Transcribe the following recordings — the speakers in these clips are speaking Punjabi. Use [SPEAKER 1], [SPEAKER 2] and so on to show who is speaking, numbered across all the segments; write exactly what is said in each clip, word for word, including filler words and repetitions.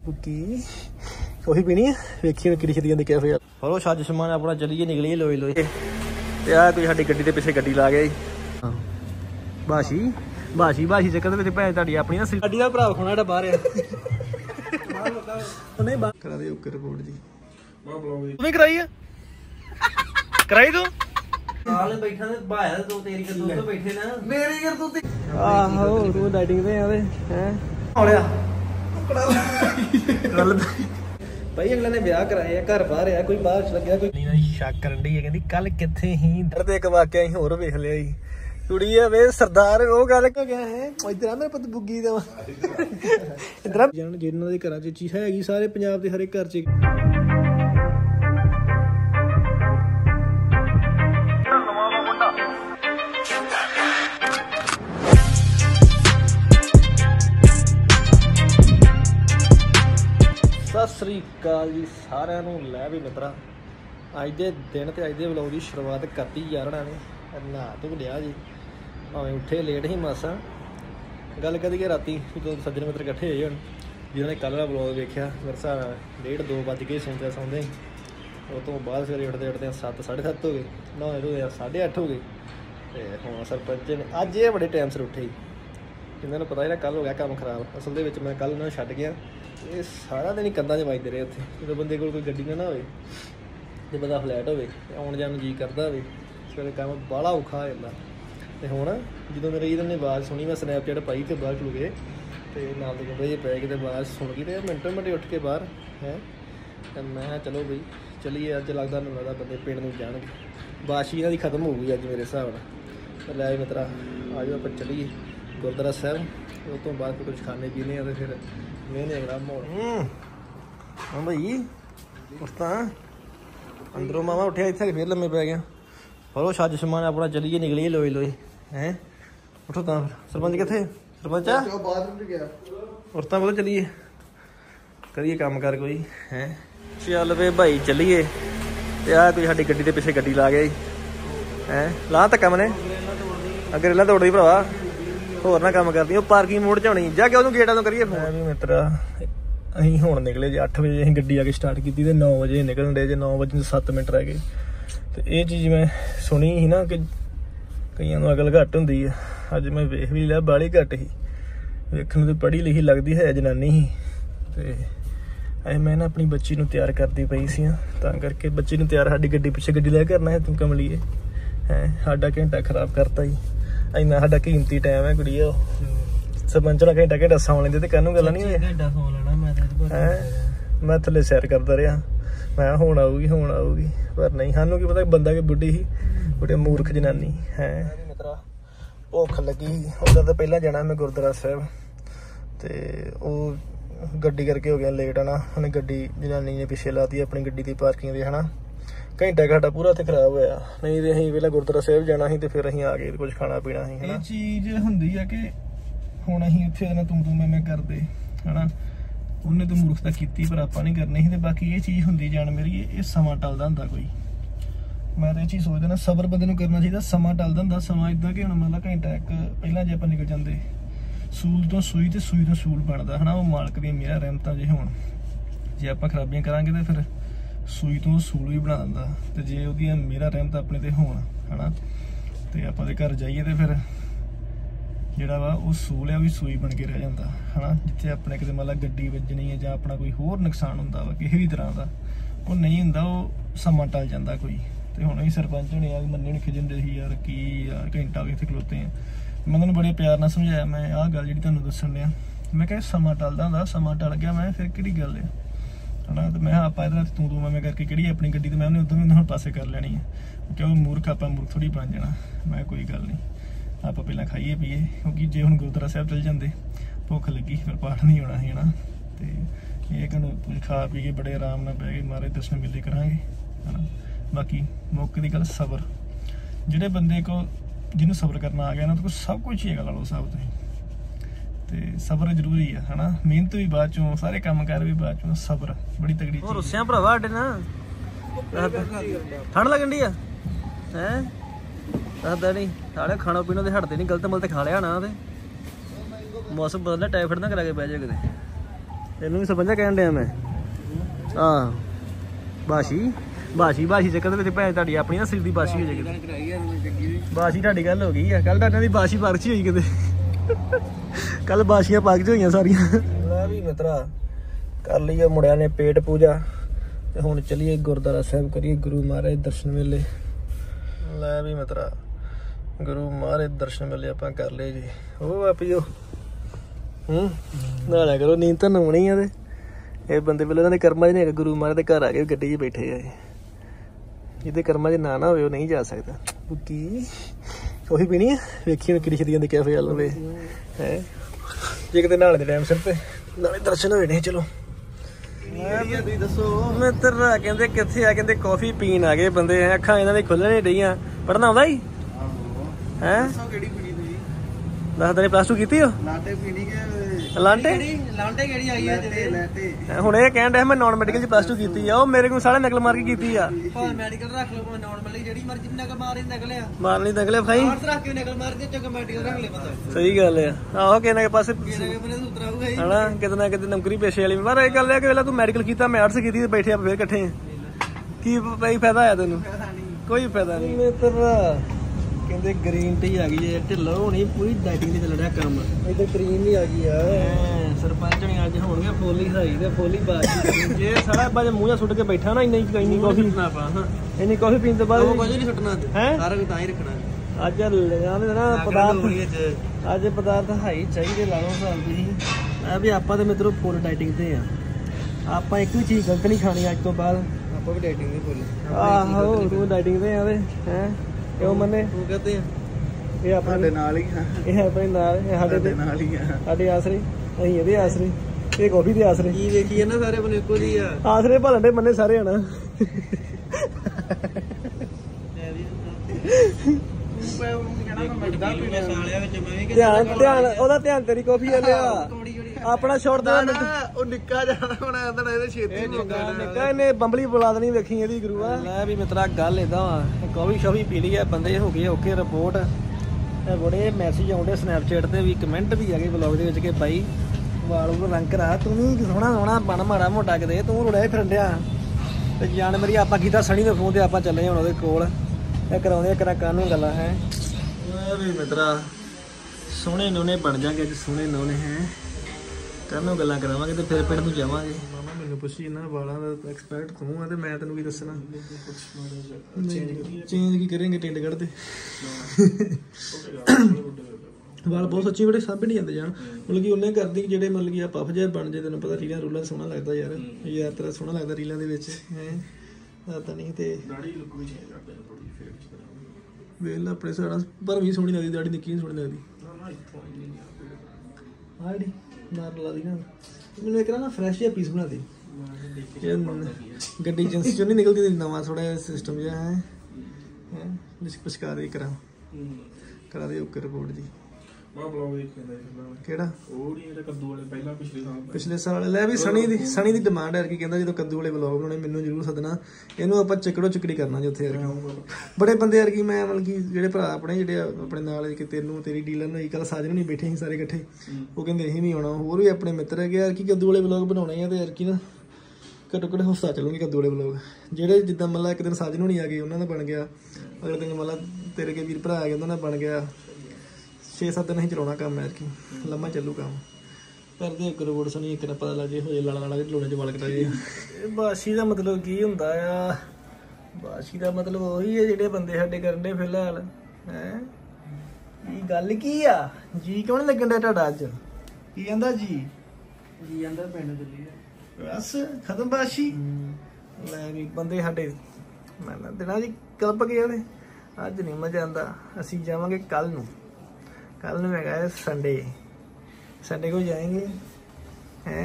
[SPEAKER 1] बुकी ਉਹੀ ਪੀਣੀ ਹੈ ਵੇਖੀ ਕਿਹੜੀ ਛੇਤੀ ਜਾਂਦੀ ਕੈਫੇ ਯਾਰ ਫੜੋ ਛੱਜ ਸਮਾਨ ਆਪਣਾ ਚੱਲੀਏ ਨਿਕਲੀਏ ਲੋਏ ਲੋਏ ਤੇ ਆਹ ਕੋਈ ਸਾਡੀ ਗੱਡੀ ਦੇ ਪਿੱਛੇ ਗੱਡੀ ਲਾ ਗਿਆ ਜੀ ਬਾਸ਼ੀ ਬਾਸ਼ੀ ਬਾਸ਼ੀ ਚੱਕਰ ਦੇ ਵਿੱਚ ਭੈਣ ਤੁਹਾਡੀ ਆਪਣੀ ਨਾ ਗੱਡੀ ਦਾ ਭਰਾ ਖਾਣਾ ਜਿਹੜਾ ਬਾਹਰ ਆ ਨਹੀਂ ਬਾਹਰ ਕਰਾ ਦੇ ਓਕੇ ਰਿਪੋਰਟ ਜੀ ਤੂੰ ਵੀ ਕਰਾਈ ਆ ਕਰਾਈ ਤੂੰ ਨਾਲ ਬੈਠਾ ਤੇ ਭਾਇਆ ਤੂੰ ਤੇਰੀ ਕਰਤੂਤ ਤੋਂ ਬੈਠੇ ਨਾ ਮੇਰੀ ਕਰਤੂਤ ਆਹੋ ਤੂੰ ਡਾਈਟਿੰਗ ਤੇ ਆਵੇ ਹੈ ਹੋਲਿਆ ਗੱਲ ਭਾਈ ਅਗਲੇ ਨੇ ਵਿਆਹ ਕਰਾਇਆ ਘਰ ਬਾਹਰ ਆ ਕੋਈ ਬਾਹਰ ਚ ਲੱਗਿਆ ਕੋਈ ਸ਼ੱਕ ਕਰਨ ਡਈ ਹੈ ਕਹਿੰਦੀ ਕੱਲ ਕਿੱਥੇ ਹੀ ਦਰਦ ਇੱਕ ਵਾਕਿਆ ਅਸੀਂ ਹੋਰ ਵੇਖ ਲਿਆ ਜੀ ਕੁੜੀ ਆ ਵੇ ਸਰਦਾਰ ਉਹ ਗੱਲ ਕੋ ਗਿਆ ਹੈ ਇਧਰ ਆ ਮੇਰੇ ਪੁੱਤ ਬੁੱਗੀ ਦਾ ਇਧਰ ਜਾਨ ਜਿਹਨਾਂ ਦੇ ਘਰਾਂ ਚ ਚੀਜ਼ ਹੈਗੀ ਸਾਰੇ ਪੰਜਾਬ ਦੇ ਹਰੇ ਘਰ ਚ ਸਤਿ ਸ੍ਰੀ ਅਕਾਲ ਜੀ ਸਾਰਿਆਂ ਨੂੰ ਲੈ ਵੀ ਮਿੱਤਰਾ ਅੱਜ ਦੇ ਦਿਨ ਤੇ ਅੱਜ ਦੇ ਵਲੌਗ ਦੀ ਸ਼ੁਰੂਆਤ ਕਰਤੀ ਯਾਰਾਂ ਨੇ ਨਹਾ ਧੋ ਲਿਆ ਜੀ ਭਾਵੇਂ ਉੱਠੇ ਲੇਟ ਹੀ ਮਾਸਾ ਗੱਲ ਕਦੀ ਕਿ ਰਾਤੀ ਜਦੋਂ ਸੱਜਣ ਮਿੱਤਰ ਇਕੱਠੇ ਹੋਏ ਹੁਣ ਜਿਹਨਾਂ ਨੇ ਕੱਲ੍ਹ ਵਾਲਾ ਵਲੌਗ ਵੇਖਿਆ ਮੇਰੇ ਹਿਸਾਬ ਨਾਲ ਡੇਢ ਦੋ ਵੱਜ ਕੇ ਸੌਂਦੇ ਸੌਂਦੇ ਉਹ ਤੋਂ ਬਾਅਦ ਸਵੇਰੇ ਉੱਠਦੇ ਉੱਠਦੇ ਸੱਤ ਸਾਢੇ ਸੱਤ ਹੋ ਗਏ ਨੌਂ ਹੋਏ ਸਾਢੇ ਅੱਠ ਹੋ ਗਏ ਅਤੇ ਹੁਣ ਸਰਪੰਚ ਨੇ ਅੱਜ ਇਹ ਬੜੇ ਟਾਈਮ ਸਿਰ ਉੱਠੇ ਜੀ ਇਹਨਾਂ ਨੂੰ ਪਤਾ ਜਿਹੜਾ ਕੱਲ੍ਹ ਹੋ ਗਿਆ ਕੰਮ ਖਰਾਬ ਅਸਲ ਦੇ ਵਿੱਚ ਮੈਂ ਕੱਲ੍ਹ ਉਹਨਾਂ ਨੂੰ ਛੱਡ ਗਿਆ ਇਹ ਸਾਰਾ ਦਿਨ ਹੀ ਕੰਧਾਂ 'ਚ ਵੱਜਦੇ ਰਹੇ ਉੱਥੇ ਜਦੋਂ ਬੰਦੇ ਕੋਲ ਕੋਈ ਗੱਡੀ ਨਾ ਨਾ ਹੋਵੇ ਅਤੇ ਬੰਦਾ ਫਲੈਟ ਹੋਵੇ ਆਉਣ ਜਾਣ ਨੂੰ ਜੀਅ ਕਰਦਾ ਹੋਵੇ ਸਵੇਰੇ ਕੰਮ ਬਾਹਲਾ ਔਖਾ ਹੋ ਜਾਂਦਾ ਅਤੇ ਹੁਣ ਜਦੋਂ ਮੇਰੇ ਇਹਦੇ ਨੇ ਆਵਾਜ਼ ਸੁਣੀ ਮੈਂ ਸਨੈਪਚੈਟ ਪਾਈ ਅਤੇ ਬਾਹਰ ਖਲੋ ਗਏ ਅਤੇ ਨਾਲ ਦੇ ਕਮਰੇ 'ਚ ਪੈ ਕੇ ਅਤੇ ਆਵਾਜ਼ ਸੁਣ ਗਈ ਅਤੇ ਮਿੰਟੋ ਮਿੰਟ ਉੱਠ ਕੇ ਬਾਹਰ ਹੈ ਅਤੇ ਮੈਂ ਕਿਹਾ ਚਲੋ ਬਈ ਚੱਲੀਏ ਅੱਜ ਲੱਗਦਾ ਮੈਨੂੰ ਲੱਗਦਾ ਬੰਦੇ ਪਿੰਡ ਨੂੰ ਜਾਣਗੇ ਬਾਸ਼ੀ ਇਹਨਾਂ ਦੀ ਖਤਮ ਹੋ ਗਈ ਅੱਜ ਮੇਰੇ ਹਿਸਾਬ ਨਾਲ ਲੈ ਮਿੱਤਰਾ ਆ ਜਾਓ ਆਪਾਂ ਚੱਲੀਏ ਗੁਰਦੁਆਰਾ ਸਾਹਿਬ ਉਹ ਤੋਂ ਬਾਅਦ ਕੁਝ ਖਾਣੇ ਪੀਣੇ ਆ ਅਤੇ ਫਿਰ ਮੈਨੇ ਅਗਲਾ ਮੋੜ ਹਾਂ ਭਾਈ ਉਸ ਤਾਂ ਅੰਦਰੋਂ ਮਾਮਾ ਉੱਠਿਆ ਇੱਥੇ ਫਿਰ ਲੰਮੇ ਪੈ ਗਿਆ ਫੜੋ ਛੱਜ ਸਮਾਨ ਆਪਣਾ ਚੱਲੀਏ ਨਿਕਲੀਏ ਲੋਏ ਲੋਏ ਹੈਂ ਉੱਠੋ ਤਾਂ ਫਿਰ ਸਰਪੰਚ ਕਿੱਥੇ ਸਰਪੰਚ ਆ ਉਸ ਤਾਂ ਬੋਲੋ ਚੱਲੀਏ ਕਰੀਏ ਕੰਮ ਕਰ ਕੋਈ ਹੈਂ ਚੱਲ ਵੇ ਭਾਈ ਚੱਲੀਏ ਤੇ ਆਹ ਕੋਈ ਸਾਡੀ ਗੱਡੀ ਦੇ ਪਿੱਛੇ ਗੱਡੀ ਲਾ ਗਿਆ ਜੀ ਹੈਂ ਲਾ ਧੱਕਾ ਮਨੇ ਅੱਗੇ ਰੇਲਾਂ ਦੌੜਦੀ ਭਰਾਵਾ ਹੋਰ ਨਾ ਕੰਮ ਕਰਦੀ ਉਹ ਪਾਰਕਿੰਗ ਮੋਡ 'ਚ ਹੋਣੀ ਜਾ ਕੇ ਉਹਨੂੰ ਗੇਟਾਂ ਤੋਂ ਕਰੀਏ ਮੈਂ ਵੀ ਮਿੱਤਰਾ ਅਸੀਂ ਹੁਣ ਨਿਕਲੇ ਜੇ ਅੱਠ ਵਜੇ ਅਸੀਂ ਗੱਡੀ ਆ ਕੇ ਸਟਾਰਟ ਕੀਤੀ ਤੇ ਨੌ ਵਜੇ ਨਿਕਲਣ ਡੇ ਜੇ ਨੌ ਵਜੇ ਸੱਤ ਮਿੰਟ ਰਹਿ ਗਏ ਤੇ ਇਹ ਚੀਜ਼ ਮੈਂ ਸੁਣੀ ਸੀ ਨਾ ਕਿ ਕਈਆਂ ਨੂੰ ਅਕਲ ਘੱਟ ਹੁੰਦੀ ਆ ਅੱਜ ਮੈਂ ਵੇਖ ਵੀ ਲਿਆ ਬਾਹਲੀ ਘੱਟ ਸੀ ਵੇਖਣ ਨੂੰ ਤਾਂ ਪੜ੍ਹੀ ਲਿਖੀ ਲੱਗਦੀ ਹੈ ਜਨਾਨੀ ਸੀ ਤੇ ਐ ਮੈਂ ਨਾ ਆਪਣੀ ਬੱਚੀ ਨੂੰ ਤਿਆਰ ਕਰਦੀ ਪਈ ਸੀ ਤਾਂ ਕਰਕੇ ਬੱਚੀ ਨੂੰ ਤਿਆਰ ਸਾਡੀ ਗੱਡੀ ਪਿੱਛੇ ਗੱਡੀ ਲੈ ਕਰਨਾ ਹੈ ਤੂੰ ਕਮਲੀਏ ਹੈਂ ਸਾਡਾ ਘੰਟਾ ਖਰਾਬ ਕਰਤਾ ਜੀ ਇੰਨਾ ਸਾਡਾ ਕੀਮਤੀ ਟਾਈਮ ਹੈ ਕੁੜੀ ਉਹ ਸਰਪੰਚ ਨਾਲ ਘੰਟਾ ਘੰਟਾ ਸੌਂ ਲੈਂਦੇ ਤੇ ਕਾਹਨੂੰ ਗੱਲਾਂ ਨਹੀਂ ਘੰਟਾ ਸੌਂ ਲੈਣਾ ਮੈਂ ਤਾਂ ਮੈਂ ਥੱਲੇ ਸੈਰ ਕਰਦਾ ਰਿਹਾ ਮੈਂ ਹੁਣ ਆਊਗੀ ਹੁਣ ਆਊਗੀ ਪਰ ਨਹੀਂ ਸਾਨੂੰ ਕੀ ਪਤਾ ਬੰਦਾ ਕਿ ਬੁੱਢੀ ਸੀ ਬੁੱਢੇ ਮੂਰਖ ਜਨਾਨੀ ਹੈ ਮਿੱਤਰਾ ਭੁੱਖ ਲੱਗੀ ਉਹਦਾ ਤਾਂ ਪਹਿਲਾਂ ਜਾਣਾ ਮੈਂ ਗੁਰਦੁਆਰਾ ਸਾਹਿਬ ਤੇ ਉਹ ਗੱਡੀ ਕਰਕੇ ਹੋ ਗਿਆ ਲੇਟ ਹਨਾ ਉਹਨੇ ਗੱਡੀ ਜਨਾਨੀ ਨੇ ਪਿੱਛੇ ਲਾਤੀ ਆਪਣੀ ਗੱਡੀ ਦੀ ਪਾਰਕਿੰਗ ਦੇ ਹਨਾ ਘੰਟਾ ਸਾਡਾ ਪੂਰਾ ਉੱਥੇ ਖਰਾਬ ਹੋਇਆ ਨਹੀਂ ਤੇ ਅਸੀਂ ਪਹਿਲਾਂ ਗੁਰਦੁਆਰਾ ਸਾਹਿਬ ਜਾਣਾ ਸੀ ਤੇ ਫਿਰ ਅਸੀਂ ਆ ਗਏ ਕੁਝ ਖਾਣਾ ਪੀਣਾ ਸੀ ਇਹ ਚੀਜ਼ ਹੁੰਦੀ ਆ ਕਿ ਹੁਣ ਅਸੀਂ ਉੱਥੇ ਨਾ ਤੂੰ ਤੂੰ ਮੈਂ ਮੈਂ ਕਰਦੇ ਹਨਾ ਉਹਨੇ ਤਾਂ ਮੂਰਖਤਾ ਕੀਤੀ ਪਰ ਆਪਾਂ ਨਹੀਂ ਕਰਨੀ ਸੀ ਤੇ ਬਾਕੀ ਇਹ ਚੀਜ਼ ਹੁੰਦੀ ਜਾਣ ਮੇਰੀ ਇਹ ਸਮਾਂ ਟਲਦਾ ਹੁੰਦਾ ਕੋਈ ਮੈਂ ਤਾਂ ਇਹ ਚੀਜ਼ ਸੋਚਦਾ ਨਾ ਸਬਰ ਬੰਦੇ ਨੂੰ ਕਰਨਾ ਚਾਹੀਦਾ ਸਮਾਂ ਟਲਦਾ ਹੁੰਦਾ ਸਮਾਂ ਇੱਦਾਂ ਕਿ ਹੁਣ ਮਤਲਬ ਘੰਟਾ ਇੱਕ ਪਹਿਲਾਂ ਜੇ ਆਪਾਂ ਨਿਕਲ ਜਾਂਦੇ ਸੂਲ ਤੋਂ ਸੂਈ ਤੇ ਸੂਈ ਤੋਂ ਸੂਲ ਬਣਦਾ ਹਨਾ ਉਹ ਮਾਲਕ ਦੀਆਂ ਮੇਰਾ ਰਹਿਮਤਾਂ ਜੇ ਹੁਣ ਜੇ ਆਪਾਂ ਖਰਾਬੀਆਂ ਕਰਾਂਗੇ ਤੇ ਫਿਰ ਸੂਈ ਤੋਂ ਸੂਲ ਵੀ ਬਣਾ ਦਿੰਦਾ ਤੇ ਜੇ ਉਹਦੀਆਂ ਮੇਰਾ ਰਹਿਮਤ ਆਪਣੇ ਤੇ ਹੋਣ ਹਨਾ ਤੇ ਆਪਾਂ ਦੇ ਘਰ ਜਾਈਏ ਤੇ ਫਿਰ ਜਿਹੜਾ ਵਾ ਉਹ ਸੂਲ ਆ ਵੀ ਸੂਈ ਬਣ ਕੇ ਰਹਿ ਜਾਂਦਾ ਹਨਾ ਜਿੱਥੇ ਆਪਣੇ ਕਿਤੇ ਮਤਲਬ ਗੱਡੀ ਵੱਜਣੀ ਹੈ ਜਾਂ ਆਪਣਾ ਕੋਈ ਹੋਰ ਨੁਕਸਾਨ ਹੁੰਦਾ ਵਾ ਕਿਸੇ ਵੀ ਤਰ੍ਹਾਂ ਦਾ ਉਹ ਨਹੀਂ ਹੁੰਦਾ ਉਹ ਸਮਾਂ ਟਲ ਜਾਂਦਾ ਕੋਈ ਤੇ ਹੁਣ ਵੀ ਸਰਪੰਚ ਹੋਣੇ ਆ ਮੰਨੇ ਨੂੰ ਖਿਜਣ ਸੀ ਯਾਰ ਕੀ ਯਾਰ ਘੰਟਾ ਵੀ ਇੱਥੇ ਖਲੋਤੇ ਆ ਮੈਂ ਤੁਹਾਨੂੰ ਬੜੇ ਪਿਆਰ ਨਾਲ ਸਮਝਾਇਆ ਮੈਂ ਆਹ ਗੱਲ ਜਿਹੜੀ ਤੁਹਾਨੂੰ ਦੱਸਣ ਡਿਆ ਮੈਂ ਕਿਹਾ ਸਮਾਂ ਟਲਦਾ ਹੁੰਦਾ ਸਮਾਂ ਟਲ ਗਿਆ ਮੈਂ ਫਿਰ ਕਿਹੜੀ ਗੱਲ ਆ ਹਨਾ ਤੇ ਮੈਂ ਆਪਾਂ ਇਹਦੇ ਨਾਲ ਤੂੰ ਤੂੰ ਮੈਂ ਕਰਕੇ ਕਿਹੜੀ ਆਪਣੀ ਗੱਡੀ ਤੇ ਮੈਂ ਉਹਨੇ ਉਦੋਂ ਵੀ ਹੁਣ ਪਾਸੇ ਕਰ ਲੈਣੀ ਹੈ ਕਿਉਂਕਿ ਮੂਰਖ ਆਪਾਂ ਮੂਰਖ ਥੋੜੀ ਬਣ ਜਾਣਾ ਮੈਂ ਕੋਈ ਗੱਲ ਨਹੀਂ ਆਪਾਂ ਪਹਿਲਾਂ ਖਾਈਏ ਪੀਏ ਕਿਉਂਕਿ ਜੇ ਹੁਣ ਗੁਰਦੁਆਰਾ ਸਾਹਿਬ ਚਲ ਜਾਂਦੇ ਭੁੱਖ ਲੱਗੀ ਫਿਰ ਪਾਠ ਨਹੀਂ ਹੋਣਾ ਸੀ ਹਨਾ ਤੇ ਇਹ ਕਹਿੰਦੇ ਕੁਝ ਖਾ ਪੀ ਕੇ ਬੜੇ ਆਰਾਮ ਨਾਲ ਬਹਿ ਕੇ ਮਹਾਰਾਜ ਦਰਸ਼ਨ ਮਿਲਦੇ ਕਰਾਂਗੇ ਹਨਾ ਬਾਕੀ ਮੌਕੇ ਦੀ ਗੱਲ ਸਬਰ ਜਿਹੜੇ ਬੰਦੇ ਕੋਲ ਜਿਹਨੂੰ ਸਬਰ ਕਰਨਾ ਆ ਗਿਆ ਨਾ ਤਾਂ ਸਭ ਕੁਝ ਹੀ ਹੈਗਾ ਲਾ ਲਓ ਸਭ ਤੁਸੀਂ ਤੇ ਸਬਰ ਜ਼ਰੂਰੀ ਆ ਹਨਾ ਮਿਹਨਤ ਵੀ ਬਾਅਦ ਚੋਂ ਸਾਰੇ ਕੰਮ ਕਾਰ ਵੀ ਬਾਅਦ ਚੋਂ ਸਬਰ ਬੜੀ ਤਗੜੀ ਚੀਜ਼ ਰੁੱਸਿਆ ਭਰਾਵਾ ਸਾਡੇ ਨਾਲ ਠੰਡ ਲੱਗਣ ਡਈ ਆ ਹੈ ਦੱਸਦਾ ਨਹੀਂ ਸਾਲੇ ਖਾਣਾ ਪੀਣਾ ਤੇ ਹਟਦੇ ਨਹੀਂ ਗਲਤ ਮਲ ਤੇ ਖਾ ਲਿਆ ਨਾ ਤੇ ਮੌਸਮ ਬਦਲਦਾ ਟਾਈਫਾਇਡ ਨਾ ਕਰਾ ਕੇ ਬਹਿ ਜਾ ਕਿਤੇ ਇਹਨੂੰ ਵੀ ਸਰਪੰਚਾ ਕਹਿਣ ਡਿਆ ਮੈਂ ਆਹ ਬਾਸ਼ੀ ਬਾਸ਼ੀ ਬਾਸ਼ੀ ਚੱਕਰ ਦੇ ਵਿੱਚ ਭੈਣ ਤੁਹਾਡੀ ਆਪਣੀ ਨਾ ਸਿਰ ਦੀ ਬਾਸ਼ੀ ਹੋ ਜਾਏਗੀ ਬਾਸ਼ੀ ਤੁਹਾਡੀ ਗੱਲ ਹੋ ਗਈ ਆ ਕੱਲ ਤੁਹਾਡੇ ਦੀ ਬਾਸ਼ੀ ਪਰਚੀ ਹੋਈ ਕਿਤੇ ਕੱਲ ਬਾਸ਼ੀਆਂ ਪੱਕ ਚ ਹੋਈਆਂ ਸਾਰੀਆਂ ਲੈ ਵੀ ਮਿੱਤਰਾ ਕਰ ਲਈਏ ਮੁੰਡਿਆਂ ਨੇ ਪੇਟ ਪੂਜਾ ਤੇ ਹੁਣ ਚਲੀਏ ਗੁਰਦੁਆਰਾ ਸਾਹਿਬ ਕਰੀਏ ਗੁਰੂ ਮਹਾਰਾਜ ਦਰਸ਼ਨ ਵੇਲੇ ਲੈ ਵੀ ਮਿੱਤਰਾ ਗੁਰੂ ਮਹਾਰਾਜ ਦਰਸ਼ਨ ਵੇਲੇ ਆਪਾਂ ਕਰ ਲਏ ਜੀ ਉਹ ਆਪਿਓ ਹੂੰ ਨਾ ਲਿਆ ਕਰੋ ਨੀਂਦ ਤਾਂ ਨਹਾਉਣੀ ਆ ਤੇ ਇਹ ਬੰਦੇ ਵੇਲੇ ਇਹਨਾਂ ਦੇ ਕਰਮਾਂ 'ਚ ਨਹੀਂ ਹੈਗਾ ਗੁਰੂ ਮਹਾਰਾਜ ਦੇ ਘਰ ਆ ਕੇ ਗੱਡੀ 'ਚ ਬੈਠੇ ਆ ਜਿਹਦੇ ਕਰਮਾਂ 'ਚ ਨਾ ਨਾ ਹੋਵੇ ਉਹ ਨਹੀਂ ਜਾ ਸਕਦਾ ਕੀ ਉਹੀ ਪੀਣੀ ਆ ਵੇਖੀ ਹੁਣ ਕਿਹੜੀ ਛੇਤੀ ਦੇ ਕੈਫੇ ਵੱਲ ਹੋਵੇ ਹੈ ਜੇ ਕਿਤੇ ਨਹਾਉਣ ਦੇ ਟਾਈਮ ਸਿਰ ਤੇ ਨਾਲੇ ਦਰਸ਼ਨ ਹੋਏ ਨੇ ਚਲੋ ਤੁਸੀਂ ਦੱਸੋ ਮਿੱਤਰ ਕਹਿੰਦੇ ਕਿੱਥੇ ਆ ਕਹਿੰਦੇ ਕਾਫੀ ਪੀਣ ਆ ਗਏ ਬੰਦੇ ਅੱਖਾਂ ਇਹਨਾਂ ਦੇ ਖੁੱਲ੍ਹਣ ਨਹੀਂ ਡਈਆਂ ਪੜ੍ਹਨਾ ਆਉਂਦਾ ਜੀ ਹੈਂ ਦੱਸ ਦਿਨ ਪਲੱਸ ਟੂ ਕੀਤੀ ਹੋ ਲਾਂਟੇ ਪੀਣੀ ਕਿ ਲਾਂਟੇ ਲਾਂਟੇ ਕਿਹੜੀ ਆਈ ਹੈ ਜਿਹੜੇ ਹੁਣ ਇਹ ਕਹਿਣ ਡਿਆ ਮੈਂ ਨਾਨ ਮੈਡੀਕਲ ਚ ਪਲੱਸ ਟੂ ਕੀਤੀ ਆ ਉਹ ਮੇਰੇ ਕੋਲ ਸਾਲੇ ਨਕਲ ਮਾਰ ਕੇ ਕੀਤੀ ਆ ਭਾਵੇਂ ਮੈਡੀਕਲ ਰੱਖ ਲਓ ਭਾਵੇਂ ਨਾਨ ਮੈਡੀਕਲ ਜਿਹੜੀ ਮਰਜ਼ੀ ਨਕਲ ਮਾਰ ਹੀ ਨਿਕਲਿਆ ਮਾਰ ਨਹੀਂ ਨਿਕਲਿਆ ਭਾਈ ਆਰਟਸ ਰੱਖ ਕੇ ਨਕਲ ਮਾਰ ਦੇ ਚੰਗਾ ਮੈਡੀਕਲ ਰੱਖ ਲੈ ਬੰਦਾ ਸਹੀ ਗੱਲ ਆ ਆਹੋ ਕਿਸੇ ਨਾ ਪਾਸੇ ਹਨਾ ਕਿਤੇ ਨਾ ਕਿਤੇ ਨੌਕਰੀ ਪੇਸ਼ੇ ਵਾਲੀ ਪਰ ਇਹ ਗੱਲ ਹੈ ਕਿ ਵੇਲਾ ਤੂੰ ਮੈਡੀਕਲ ਕੀਤਾ ਮੈਂ ਆਰਟਸ ਕੀਤੀ ਤੇ ਬੈਠੇ ਆ ਫੇਰ ਇਕੱਠੇ ਕੀ ਭਾਈ ਫਾਇਦਾ ਆਇਆ ਤੈਨੂੰ ਕੋਈ ਫਾਇਦਾ ਨਹੀਂ ਮਿੱਤਰ ਕਹਿੰਦੇ ਗ੍ਰੀਨ ਟੀ ਆ ਗਈ ਹੈ ਢਿੱਲੋ ਹੋਣੀ ਪੂਰੀ ਡਾਈਟਿੰਗ ਤੇ ਚੱਲ ਰਿਹਾ ਕੰਮ ਇੱਧਰ ਕਰੀਮ ਵੀ ਆ ਗਈ ਆ ਸਰਪੰਚ ਨੇ ਅੱਜ ਹੋਣਗੇ ਫੋਲੀ ਹਰਾਈ ਤੇ ਫੋਲੀ ਬਾਜੀ ਜੇ ਸਾਰਾ ਬਾਜ ਮੂੰਹ ਜਾ ਸੁੱਟ ਕੇ ਬੈਠਾ ਨਾ ਇੰਨੀ ਇੰਨੀ ਕਾਫੀ ਨਾ ਪਾ ਇੰਨੀ ਕਾਫੀ ਪੀਣ ਤੋਂ ਬਾਅਦ ਕੁਝ ਨਹੀਂ ਸੁੱਟਣਾ ਹੈ ਸਾਰਾ ਕੁਝ ਤਾਂ ਹੀ ਰੱਖਣਾ ਅੱਜ ਲਿਆਂਦੇ ਨਾ ਪਦਾਰਥ ਅੱਜ ਪਦਾਰਥ ਹਾਈ ਚਾਹੀਦੇ ਲਾਓ ਹਿਸਾਬ ਤੁਸੀਂ ਆ ਵੀ ਆਪਾਂ ਤੇ ਮਿੱਤਰੋ ਫੁੱਲ ਡਾਈਟਿੰਗ ਤੇ ਆ ਆਪਾਂ ਇੱਕ ਵੀ ਚੀਜ਼ ਗਲਤ ਨਹੀਂ ਖਾਣੀ ਅੱਜ ਤੋਂ ਬਾਅਦ ਆਪਾਂ ਵੀ ਡਾਈਟਿੰਗ ਤੇ ਫੁੱਲ ਆਹੋ ਤੂੰ ਡਾਈਟਿੰਗ ਤੇ ਆਵੇ ਹੈ ਕਿਉਂ ਮੰਨੇ ਤੂੰ ਕਹਤੇ ਇਹ ਆਪਣੇ ਨਾਲ ਹੀ ਇਹ ਆਪਣੇ ਨਾਲ ਇਹ ਸਾਡੇ ਨਾਲ ਹੀ ਆ ਸਾਡੇ ਆਸਰੇ ਅਸੀਂ ਇਹਦੇ ਆਸਰੇ ਇਹ ਕਾਫੀ ਦੇ ਆਸਰੇ ਕੀ ਵੇਖੀਏ ਨਾ ਸਾਰੇ ਬਨੇ ਇੱਕੋ ਜਿਹੀ ਆ ਆਸਰੇ ਭਲਣ ਦੇ ਮੰਨੇ ਸਾਰੇ ਹਨਾ ਧਿਆਨ ਧਿਆਨ ਉਹਦਾ ਧਿਆਨ ਤੇਰੀ ਕਾਫੀ ਆ ਲਿਆ ਆਪਣਾ ਛੋੜ ਦੇ ਉਹ ਨਿੱਕਾ ਜਾਣਾ ਹੁਣ ਆਂਦਾ ਇਹਦੇ ਛੇਤੀ ਨਿੱਕਾ ਇਹਨੇ ਬੰਬਲੀ ਬੁਲਾ ਦੇਣੀ ਵੇਖੀ ਇਹਦੀ ਗੁਰੂਆ ਲੈ ਵੀ ਮਿੱਤਰਾ ਗੱਲ ਇਦਾਂ ਵਾ ਕਾਫੀ ਸ਼ਾਫੀ ਪੀ ਲਈ ਆ ਬੰਦੇ ਹੋ ਗਏ ਓਕੇ ਰਿਪੋਰਟ ਇਹ ਬੜੇ ਮੈਸੇਜ ਆਉਂਦੇ ਸਨੈਪਚੈਟ ਤੇ ਵੀ ਕਮੈਂਟ ਵੀ ਆ ਗਏ ਵਲੌਗ ਦੇ ਵਿੱਚ ਕਿ ਬਾਈ ਵਾਲ ਉਹ ਰੰਗ ਕਰਾ ਤੂੰ ਵੀ ਸੋਹਣਾ ਸੋਹਣਾ ਬਣ ਮਾੜਾ ਮੋਟਾ ਕਿਤੇ ਤੂੰ ਰੁੜਿਆ ਫਿਰਨ ਡਿਆ ਤੇ ਜਾਨ ਮੇਰੀ ਆਪਾਂ ਕੀਤਾ ਸਣੀ ਦੇ ਫੋਨ ਤੇ ਆਪਾਂ ਚੱਲੇ ਹੁਣ ਉਹਦੇ ਕੋਲ ਇਹ ਕਰਾਉਂਦੇ ਕਰਾ ਕਾਨੂੰ ਗੱਲਾਂ ਹੈ ਵੀ ਮਿੱਤਰਾ ਸੋਹਣੇ ਨੋਨੇ ਬਣ ਜਾਗੇ ਅੱਜ ਸੋਹਣੇ ਨੋਨੇ ਹੈ ਕੱਲ ਗੱਲਾਂ ਕਰਾਵਾਂਗੇ ਤੇ ਫਿਰ ਪਿੰਡ ਨੂੰ ਜਾਵਾਂਗੇ ਮਾਮਾ ਮੈਨੂੰ ਪੁੱਛੀ ਨਾ ਵਾਲਾਂ ਦਾ ਐਕਸਪਰਟ ਤੂੰ ਆ ਤੇ ਮੈਂ ਤੈਨੂੰ ਕੀ ਦੱਸਣਾ ਚੇਂਜ ਕੀ ਕਰਾਂਗੇ ਟਿੰਡਗੜ੍ਹ ਤੇ ਵਾਲ ਬਹੁਤ ਸੱਚੀ ਬੜੇ ਸਭ ਨਹੀਂ ਜਾਂਦੇ ਜਾਣ ਮਤਲਬ ਕਿ ਉਹਨੇ ਕਰਦੀ ਜਿਹੜੇ ਮਤਲਬ ਕਿ ਆ ਪਫ ਜਿਹਾ ਬਣ ਜੇ ਤੈਨੂੰ ਪਤਾ ਰੀਲਾਂ ਰੂਲਾਂ ਸੋਹਣਾ ਲੱਗਦਾ ਯਾਰ ਯਾਰ ਤੇਰਾ ਸੋਹਣਾ ਲੱਗਦਾ ਰੀਲਾਂ ਦੇ ਵਿੱਚ ਹੈ ਤਾਂ ਨਹੀਂ ਤੇ ਵੇਲ ਆਪਣੇ ਸਾਡਾ ਪਰ ਵੀ ਸੋਹਣੀ ਲੱਗਦੀ ਦਾੜੀ ਨਿੱਕੀ ਸੋਹਣੀ ਲੱਗਦੀ ਆੜੀ ਮਾਰ ਲਾ ਦੀ ਨਾ ਮੈਨੂੰ ਇੱਕ ਨਾ ਫਰੈਸ਼ ਜਿਹਾ ਪੀਸ ਬਣਾ ਦੇ ਗੱਡੀ ਏਜੰਸੀ ਚੋਂ ਨਹੀਂ ਨਿਕਲਦੀ ਨਵਾਂ ਥੋੜਾ ਜਿਹਾ ਸਿਸਟਮ ਜਿਹਾ ਹੈ ਹੈ ਜਿਸ ਪਛਕਾ ਦੇ ਕਰਾਂ ਕਰਾ ਦੇ ਓਕੇ ਰਿਪੋਰਟ ਜੀ ਕਿਹੜਾ ਉਹ ਨਹੀਂ ਜਿਹੜਾ ਕੱਦੂ ਵਾਲੇ ਪਹਿਲਾਂ ਪਿਛਲੇ ਸਾਲ ਪਿਛਲੇ ਸਾਲ ਲੈ ਵੀ ਸਣੀ ਦੀ ਸਣੀ ਦੀ ਡਿਮਾਂਡ ਹੈ ਕਿ ਕਹਿੰਦਾ ਜਦੋਂ ਕੱਦੂ ਵਾਲੇ ਵਲੌਗ ਬਣਾਉਣੇ ਮੈਨੂੰ ਜ਼ਰੂਰ ਸੱਦਣਾ ਇਹਨੂੰ ਆਪਾਂ ਚੱਕੜੋ ਚੱਕੜੀ ਕਰਨਾ ਜੀ ਉੱਥੇ ਬੜੇ ਬੰਦੇ ਯਾਰ ਕੀ ਮੈਂ ਮਤਲਬ ਕਿ ਜਿਹੜੇ ਭਰਾ ਆਪਣੇ ਜਿਹੜੇ ਆਪਣੇ ਨਾਲ ਕਿ ਤੈਨੂੰ ਤੇਰੀ ਡੀਲਰ ਹੋਈ ਕੱਲ ਸਾਜਨ ਨਹੀਂ ਬੈਠੇ ਸੀ ਸਾਰੇ ਇਕੱਠੇ ਉਹ ਕਹਿੰਦੇ ਅਸੀਂ ਵੀ ਆਉਣਾ ਹੋਰ ਵੀ ਆਪਣੇ ਮਿੱਤਰ ਹੈਗੇ ਯਾਰ ਕੀ ਕੱਦੂ ਵਾਲੇ ਵਲੌਗ ਬਣਾਉਣੇ ਆ ਤੇ ਯਾਰ ਕੀ ਨਾ ਘੱਟੋ ਘੱਟ ਹਫਤਾ ਚੱਲੂਗੇ ਕੱਦੂ ਵਾਲੇ ਵਲੌਗ ਜਿਹੜੇ ਜਿੱਦਾਂ ਮਤਲਬ ਇੱਕ ਦਿਨ ਸਾਜਨ ਹੋਣੀ ਆ ਗਈ ਉਹਨਾਂ ਦਾ ਬਣ ਗਿਆ ਅਗਲੇ ਦਿਨ ਮਤਲਬ ਤੇਰੇ ਕੇ ਵੀਰ ਭਰਾ ਆ ਗਏ ਉਹਨਾਂ ਦਾ ਬਣ ਗਿਆ ਛੇ ਸੱਤ ਦਿਨ ਅਸੀਂ ਚਲਾਉਣਾ ਕੰਮ ਐਰ ਕੀ ਲੰਮਾ ਚੱਲੂ ਕੰਮ ਕਰਦੇ ਇੱਕ ਰੋਡ ਸੁਣੀ ਇੱਕ ਨਾ ਪਤਾ ਲੱਗ ਜੇ ਹੋ ਜੇ ਲਾਲਾ ਲਾਲਾ ਲੋੜੇ ਚ ਵਲ ਕਟਾ ਜੇ ਬਾਸ਼ੀ ਦਾ ਮਤਲਬ ਕੀ ਹੁੰਦਾ ਆ ਬਾਸ਼ੀ ਦਾ ਮਤਲਬ ਉਹੀ ਹੈ ਜਿਹੜੇ ਬੰਦੇ ਸਾਡੇ ਕਰਨ ਦੇ ਫਿਲਹਾਲ ਹੈ ਇਹ ਗੱਲ ਕੀ ਆ ਜੀ ਕਿਉਂ ਨੀ ਲੱਗਣ ਡਿਆ ਤੁਹਾਡਾ ਅੱਜ ਕੀ ਕਹਿੰਦਾ ਜੀ ਜੀ ਕਹਿੰਦਾ ਪਿੰਡ ਚੱਲੀਏ ਬਸ ਖਤਮ ਬਾਸ਼ੀ ਲੈ ਵੀ ਬੰਦੇ ਸਾਡੇ ਮੈਂ ਨਾ ਦਿਨਾਂ ਜੀ ਕਲਪ ਗਏ ਉਹਦੇ ਅੱਜ ਨਹੀਂ ਮਜ਼ਾ ਆਉਂਦਾ ਅਸੀਂ ਜਾਵਾਂਗੇ ਕੱਲ ਨੂੰ कल में है संडे संडे को जाएंगे हैं